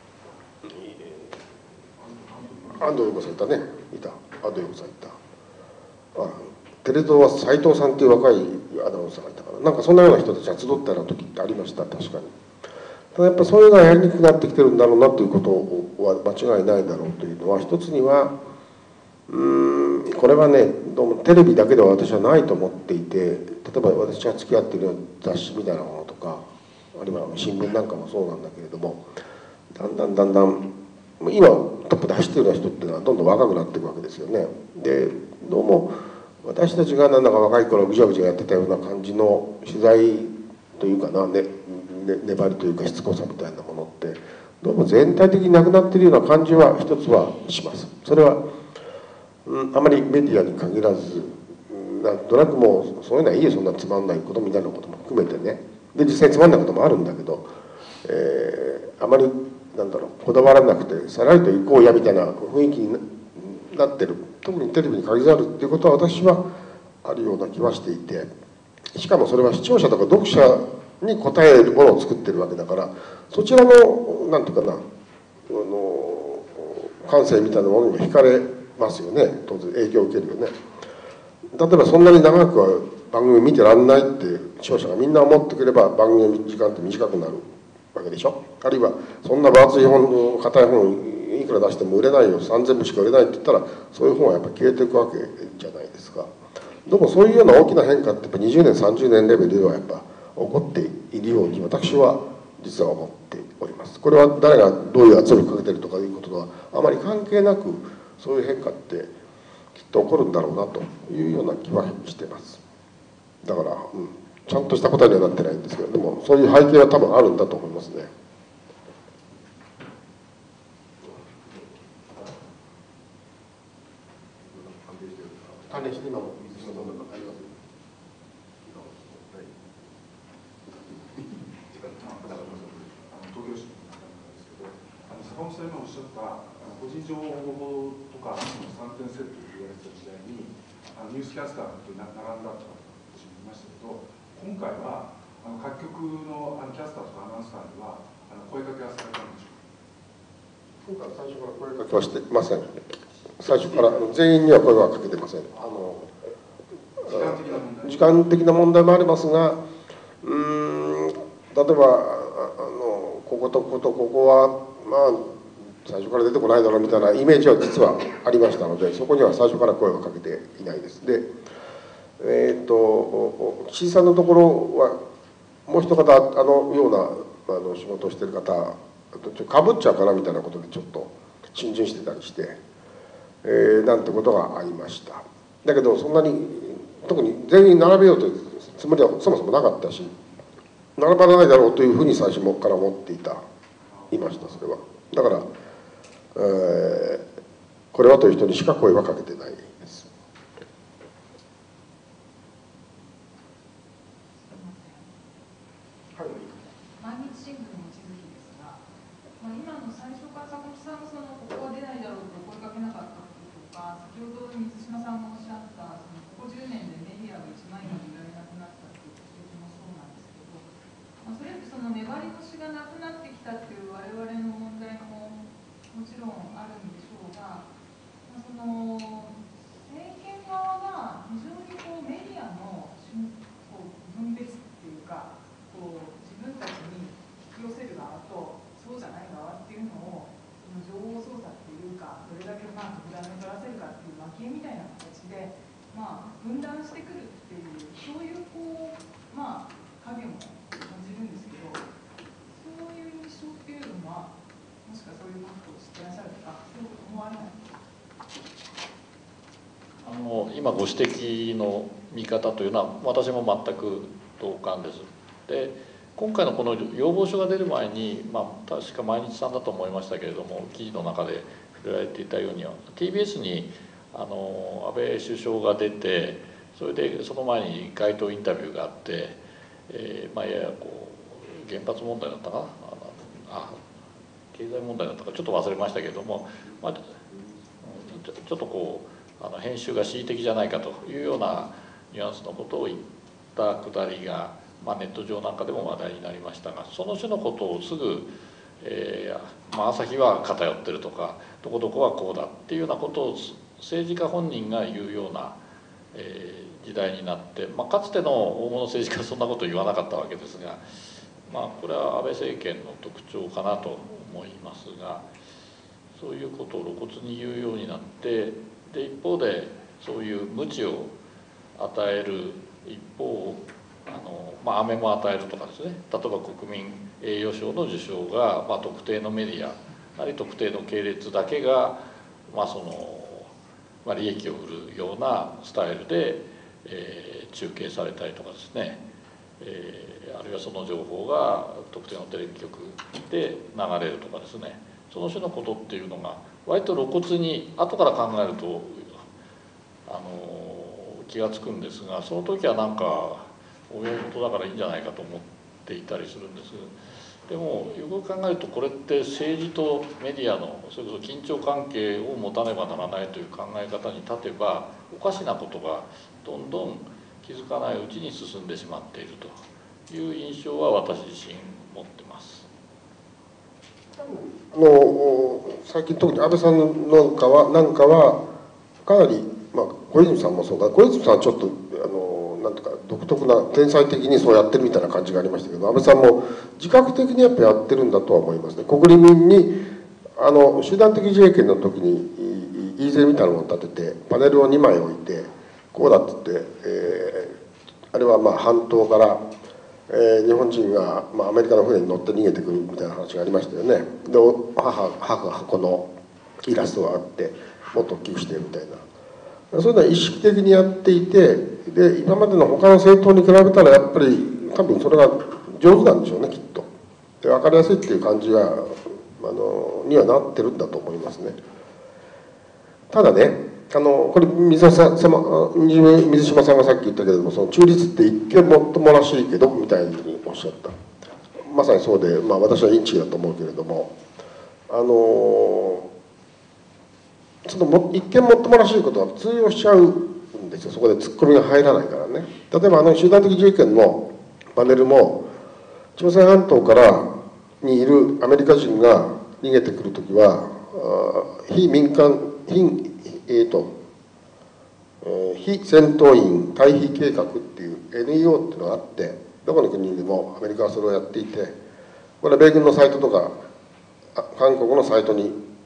安藤陽子さんいたね、いた安藤陽子さんいた、あテレ東は斎藤さんっていう若いアナウンサーがいたから、なんかそんなような人たちが集ったような時ってありました。確かに。ただやっぱそういうのがやりにくくなってきてるんだろうなということは間違いないだろうというのは、一つにはうーんこれはね、どうもテレビだけでは私はないと思っていて、例えば私が付き合っている雑誌みたいなものとか、あるいは新聞なんかもそうなんだけれども、だんだんだんだん今トップで走ってるような人っていうのはどんどん若くなっていくわけですよね。でどうも私たちがなんだか若い頃ぐちゃぐちゃやってたような感じの取材というかな、ねね、粘りというかしつこさみたいなものってどうも全体的になくなっているような感じは一つはします。それは、うん、あまりメディアに限らず、なんとなくもうそういうのはいいよ、そんなつまんないことみたいなことも含めてね、で実際つまんないこともあるんだけど、えー、あまりなんだろうこだわらなくてさらりと行こうやみたいな雰囲気になってる、特にテレビに限らずっていうことは私はあるような気はしていて、しかもそれは視聴者とか読者に応えるものを作ってるわけだから、そちらのなんていうかな、あの感性みたいなものにも惹かれますよね。当然影響を受けるよね。例えばそんなに長くは番組見てらんないって視聴者がみんな思ってくれば番組の時間って短くなるわけでしょ。あるいはそんな分厚い本、硬い本いくら出しても売れないよ、さんぜんぶしか売れないって言ったらそういう本はやっぱ消えていくわけじゃないですか。でもそういうような大きな変化ってやっぱにじゅうねんさんじゅうねんレベルではやっぱ起こっているように私は実は思っております。これは誰がどういう圧力かけてるとかいうこととはあまり関係なく、そういう変化ってきっと起こるんだろうなというような気はしています。だから、うん、ちゃんとした答えにはなってないんですけど、でもそういう背景は多分あるんだと思いますね。関連して今も水島さんのあります。 東京市なんですけど、坂本さん今おっしゃった個人情報法とかさんてんセットと言われてた時代にニュースキャスターと並んだとか私も言いましたけど、今回はあの各局のあのキャスターとかアナウンサーにはあの声かけはされたんでしょうか。 今回最初から声かけはしてません。最初から全員には声はかけてません。あの時間的な問題時間的な問題もありますが、うーん例えばあのこことこことここはまあ最初から出てこないだろうみたいなイメージは実はありましたので、そこには最初から声はかけていないです。で、えー、っと岸井さんのところはもう一方あのようなあの仕事をしている方かぶっちゃうかなみたいなことでちょっと逡巡してたりして、えー、なんてことがありました。だけどそんなに特に全員並べようというつもりはそもそもなかったし、並ばないだろうというふうに最初から思っていたいました。それはだから、えー、これはという人にしか声はかけてないです。 毎日新聞の地図記ですが、まあ、今の最初から坂本さんがそのここは出ないだろうと声かけなかったこととか、先ほど水島さんがおっしゃったそのここじゅうねんでメディアが一枚岩にいられなくなったという指摘もそうなんですけど、まあ、それってその粘り腰がなくなってきたっていう我々の問題ももちろんあるんでしょうが、まあ、その政権側が非常にこうメディアのこう分別っていうかこう自分たちに引き寄せる側とそうじゃない側っていうのをその情報操作っていうかどれだけまあ特段に取らせるかっていう蒔絵みたいな形でまあ分断してくるっていうそういうこうまあ影も感じるんですけど、そういう印象っていうのはもしかそういうことを知ってらっしゃるとかそう思われないですか。 あの今ご指摘の見方というのは私も全く同感です。で今回のこの要望書が出る前に、まあ、確か毎日さんだと思いましたけれども記事の中で触れられていたように ティービーエス にあの安倍首相が出てそれでその前に街頭インタビューがあって、えーまあ、ややこう原発問題だったかなあ経済問題だったかちょっと忘れましたけれども、まあ、ちょっとこうあの編集が恣意的じゃないかというようなニュアンスのことを言ったくだりが、まあ、ネット上なんかでも話題になりましたが、その種のことをすぐ、えーまあ、朝日は偏ってるとかどこどこはこうだっていうようなことを政治家本人が言うような、えー、時代になって、まあ、かつての大物政治家はそんなことを言わなかったわけですが、まあ、これは安倍政権の特徴かなと思いますが、そういうことを露骨に言うようになってで一方でそういう無知を与える一方あの、まあ、飴も与えるとかですね、例えば国民栄誉賞の受賞が、まあ、特定のメディアなり特定の系列だけが、まあそのまあ、利益を売るようなスタイルで、えー、中継されたりとかですね、えー、あるいはその情報が特定のテレビ局で流れるとかですね、その種のことっていうのが割と露骨に後から考えるとあの気が付くんですが、その時はなんか親事だからいいんじゃないかと思っていたりするんです。でもよく考えるとこれって政治とメディアのそれこそ緊張関係を持たねばならないという考え方に立てばおかしなことがどんどん気づかないうちに進んでしまっているという印象は私自身持ってます。 あの最近特に安倍さんなんかはなんかはかなり、まあ、小泉さんもそうだ、小泉さんはちょっとあのなんていうか独特な天才的にそうやってるみたいな感じがありましたけど、安倍さんも自覚的にやっぱやってるんだとは思いますね。国民にあの集団的自衛権の時にイーゼルみたいなのを立ててパネルをにまい置いてこうだっつって、えー、あれはまあ半島から、えー、日本人が、まあ、アメリカの船に乗って逃げてくるみたいな話がありましたよね。で母母箱のイラストがあってもっと大きくしてみたいな、そういうのは意識的にやっていて、で今までの他の政党に比べたらやっぱり多分それが上手なんでしょうね、きっと。で分かりやすいっていう感じがあのにはなってるんだと思いますね。ただね、あのこれ水島さん水島さんがさっき言ったけれども、その中立って一見もっともらしいけどみたいにおっしゃった。まさにそうで、まあ、私はインチキだと思うけれども、あのそのも一見もっともらしいことは通用しちゃうんですよ。そこでツッコミが入らないからね。例えばあの集団的自衛権のパネルも朝鮮半島からにいるアメリカ人が逃げてくるときは非民間非、えーとえー、非戦闘員退避計画っていう エヌイーオー っていうのがあって、どこの国でもアメリカはそれをやっていて、これは米軍のサイトとか韓国のサイトに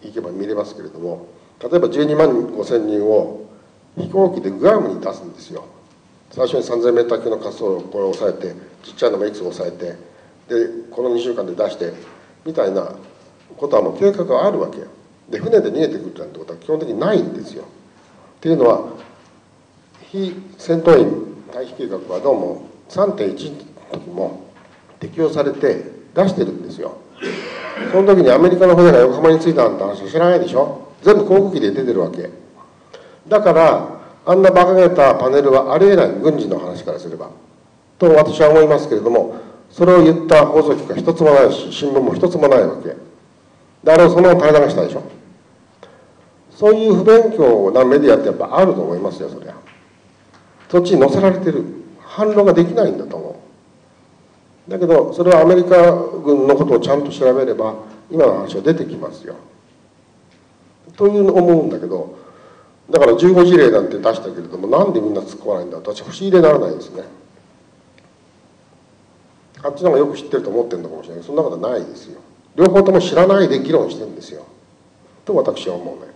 行けば見れますけれども、例えばじゅうにまんごせんにんを飛行機でグアムに出すんですよ。最初にさんぜんメーター級の滑走路をこれを抑えて、ちっちゃいのもいくつも抑えて、でこのにしゅうかんで出してみたいなことはもう計画があるわけよ。で船で逃げてくるなんてことは基本的にないんですよ。っていうのは非戦闘員退避計画はどうも さんてんいち の時も適用されて出してるんですよ。その時にアメリカの船が横浜に着いたなんて話は知らないでしょ。全部航空機で出てるわけだから、あんな馬鹿げたパネルはありえない、軍事の話からすればと私は思いますけれども、それを言った放送局が一つもないし、新聞も一つもないわけで、あれをそのまま垂れ流したでしょ。そういう不勉強なメディアってやっぱあると思いますよ。そりゃそっちに載せられてる、反論ができないんだと思う。だけどそれはアメリカ軍のことをちゃんと調べれば今の話は出てきますよというのを思うんだけど、だからじゅうご事例なんて出したけれども、なんでみんな突っ込まないんだと私は不思議でならないですね。あっちの方がよく知ってると思ってるのかもしれないけど、そんなことはないですよ。両方とも知らないで議論してるんですよと私は思うね。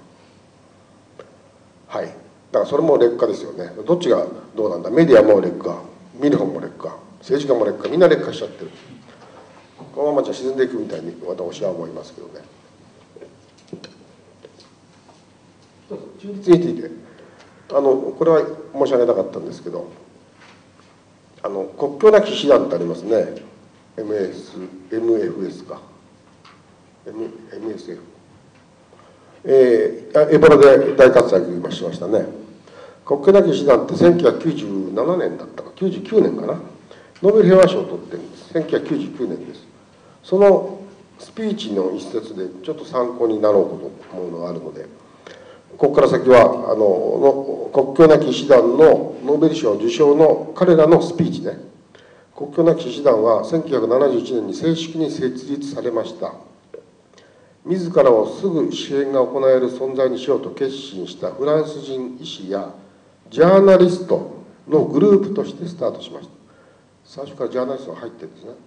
はい、だからそれも劣化ですよね。どっちがどうなんだ。メディアも劣化、見る方も劣化、政治家も劣化、みんな劣化しちゃってる。このままじゃ沈んでいくみたいに私は思いますけどね。中立についてあのこれは申し上げたかったんですけど、あの国境なき師団ってありますね。 エムエス エムエフエス か エムエスエフ、えー、エボラで大活躍今しましたね。国境なき師団ってせんきゅうひゃくきゅうじゅうななねんだったかきゅうじゅうきゅうねんかな、ノーベル平和賞を取ってるんです。せんきゅうひゃくきゅうじゅうきゅうねんです。そのスピーチの一節でちょっと参考になろうと思うのがあるので、ここから先はあの国境なき師団のノーベル賞受賞の彼らのスピーチね。国境なき師団はせんきゅうひゃくななじゅういちねんに正式に設立されました。自らをすぐ支援が行える存在にしようと決心したフランス人医師やジャーナリストのグループとしてスタートしました。最初からジャーナリストが入ってるんですね。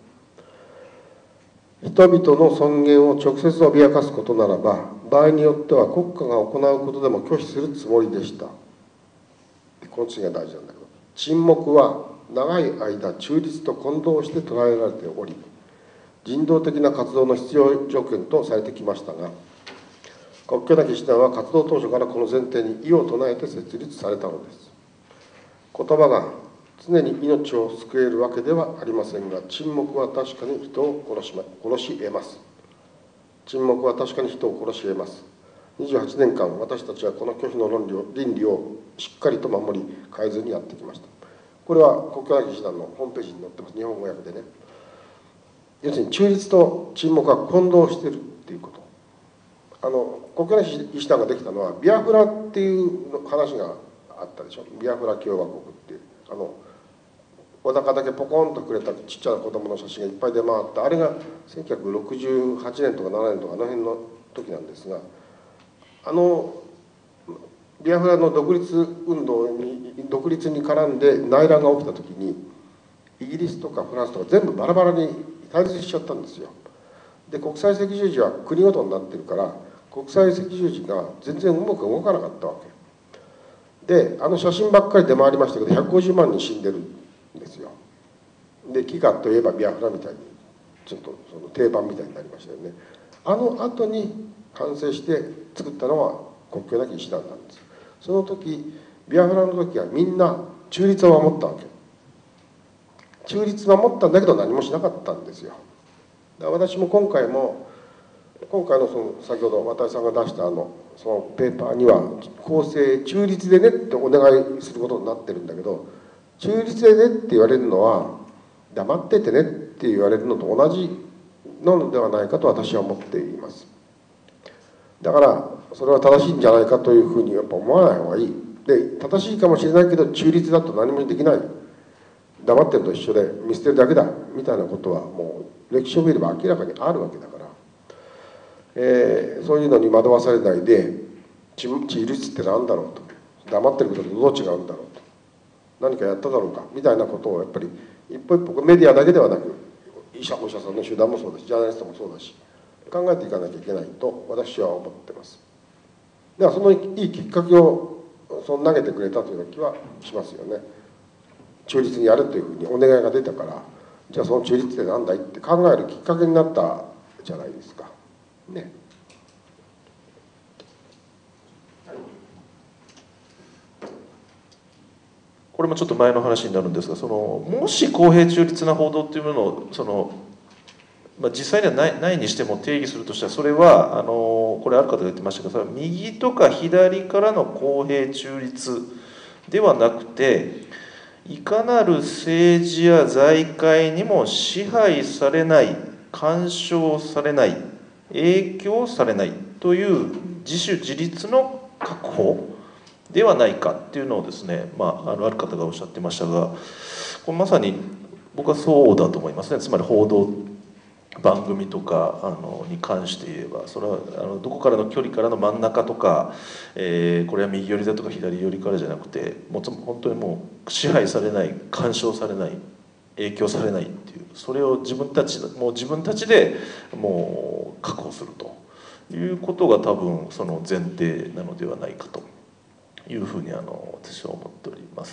人々の尊厳を直接脅かすことならば、場合によっては国家が行うことでも拒否するつもりでした。この次が大事なんだけど、沈黙は長い間中立と混同して捉えられており、人道的な活動の必要条件とされてきましたが、国境なき師団は活動当初からこの前提に異を唱えて設立されたのです。言葉が常に命を救えるわけではありませんが、沈黙は確かに人を殺しま、殺し得ます。沈黙は確かに人を殺し得ます。にじゅうはちねんかん、私たちはこの拒否の論理を倫理をしっかりと守り、変えずにやってきました。これは国境なき師団のホームページに載ってます、日本語訳でね。要するに中立と沈黙が混同しているっていうこと。あの国境なき師団ができたのはビアフラっていう話があったでしょ。ビアフラ共和国っていう、あのお腹だけポコンとくれたちっちゃな子供の写真がいっぱい出回った、あれがせんきゅうひゃくろくじゅうはちねんとかななねんとかあの辺の時なんですが、あのビアフラの独立運動に独立に絡んで内乱が起きた時に、イギリスとかフランスとか全部バラバラに対立しちゃったんですよ。で国際赤十字は国ごとになってるから、国際赤十字が全然うまく動かなかったわけで、あの写真ばっかり出回りましたけどひゃくごじゅうまんにん死んでるんですよ。で飢餓といえばビアフラみたいにちょっとその定番みたいになりましたよね。あの後に完成して作ったのは国境なき師団なんです。その時ビアフラの時はみんな中立を守ったわけ。中立守ったんだけど何もしなかったんですよ。だから私も今回も今回のその先ほど渡さんが出したあのそのペーパーには公正中立でねってお願いすることになってるんだけど、中立でねって言われるのは黙っててねって言われるのと同じなのではないかと私は思っています。だからそれは正しいんじゃないかというふうにやっぱ思わない方がいい。で正しいかもしれないけど中立だと何もできない、黙ってると一緒で見捨てるだけだみたいなことはもう歴史を見れば明らかにあるわけだから、えー、そういうのに惑わされないで中立って何だろうと、黙ってることとどう違うんだろうと、何かやっただろうかみたいなことをやっぱり一歩一歩メディアだけではなく医者お医者さんの集団もそうだし、ジャーナリストもそうだし、 考えていかなきゃいけないと私は思ってます。ではそのいいきっかけをその投げてくれたというような気はしますよね。中立にやるというふうにお願いが出たから、じゃあその中立って何だいって考えるきっかけになったじゃないですかね。 これもちょっと前の話になるんですが、そのもし公平中立な報道っていうものをその、まあ、実際にはない、ないにしても定義するとしたら、それはあのこれある方が言ってましたが、それは右とか左からの公平中立ではなくて、いかなる政治や財界にも支配されない、干渉されない、影響されないという自主自立の確保ではないかっていうのをですね、まあ、あのある方がおっしゃってましたが、これまさに僕はそうだと思いますね。つまり報道番組とかあのに関して言えば、それはあのどこからの距離からの真ん中とか、えー、これは右寄りだとか左寄りからじゃなくて、もう本当にもう支配されない、干渉されない、影響されないっていう、それを自分たちもう自分たちでもう確保するということが多分その前提なのではないかというふうにあの私は思っております。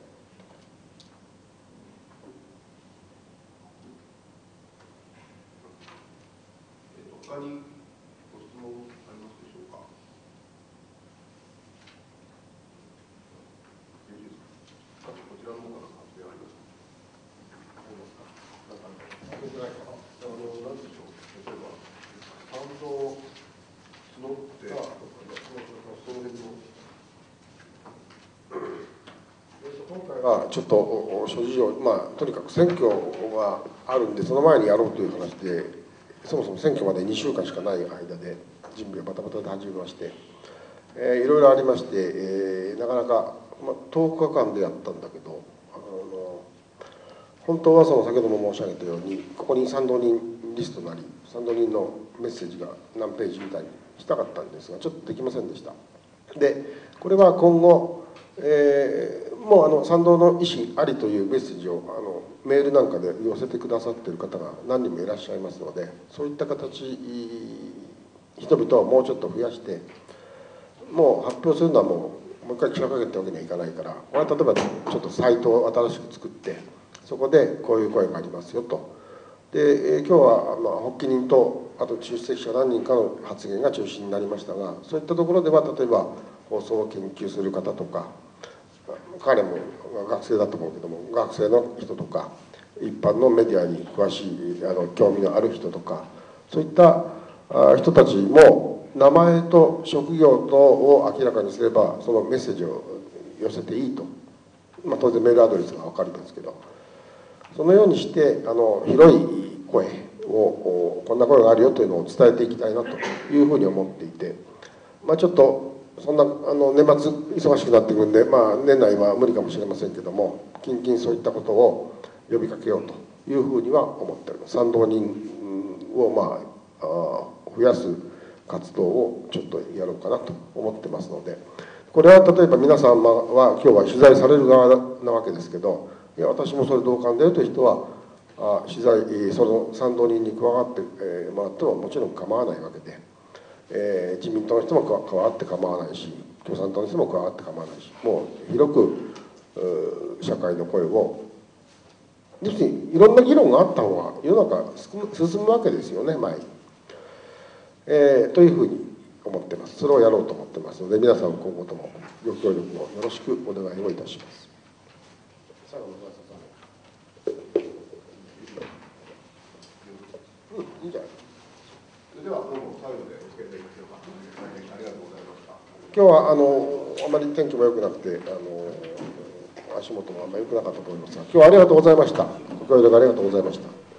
他にご質問ありますでしょうか。こちらの方から発表ありますか。ありますか。あの何でしょう。例えば賛同を募ってその辺の。今回はちょっと諸事情、まあとにかく選挙があるんでその前にやろうという話で。そもそも選挙までにしゅうかんしかない間で準備がバタバタで始めまして、えー、いろいろありまして、えー、なかなか、まあ、とおかかんでやったんだけど、あの本当はその先ほども申し上げたようにここに賛同人リストなり賛同人のメッセージが何ページみたいにしたかったんですがちょっとできませんでした。でこれは今後、えー、もうあの賛同の意思ありというメッセージをあのメールなんかで寄せてくださっている方が何人もいらっしゃいますので、そういった形人々をもうちょっと増やしてもう発表するのはもうもう一回記者会見ってわけにはいかないから、これは例えばちょっとサイトを新しく作ってそこでこういう声がありますよと。で今日はまあ発起人とあと出席者何人かの発言が中心になりましたが、そういったところでは例えば放送を研究する方とか、彼も学生だと思うけども学生の人とか一般のメディアに詳しいあの興味のある人とか、そういった人たちも名前と職業とを明らかにすればそのメッセージを寄せていいと、まあ、当然メールアドレスが分かりますけど、そのようにしてあの広い声をこんな声があるよというのを伝えていきたいなというふうに思っていて、まあ、ちょっとそんなあの年末忙しくなってくるんで、まあ、年内は無理かもしれませんけども近々そういったことを呼びかけようというふうには思っております。賛同人を、まあ、あ増やす活動をちょっとやろうかなと思ってますので、これは例えば皆様は今日は取材される側なわけですけど、いや私もそれ同感だよという人はあ取材その賛同人に加わってもらってももちろん構わないわけで、えー、自民党の人も加わって構わないし共産党の人も加わって構わないし、もう広く社会の声を要するにいろんな議論があった方が世の中進むわけですよね前に、えー、というふうに思ってます。それをやろうと思ってますので皆さん今後ともご協力をよろしくお願いをいたします。最後のご挨拶うん、いいんじゃない。それではどうも最後でお付き合いいただきましょうか。大変ありがとうございました。今日はあのあまり天気も良くなくてあの足元もあんまり良くなかったと思いますが、今日はありがとうございました。ご協力ありがとうございました。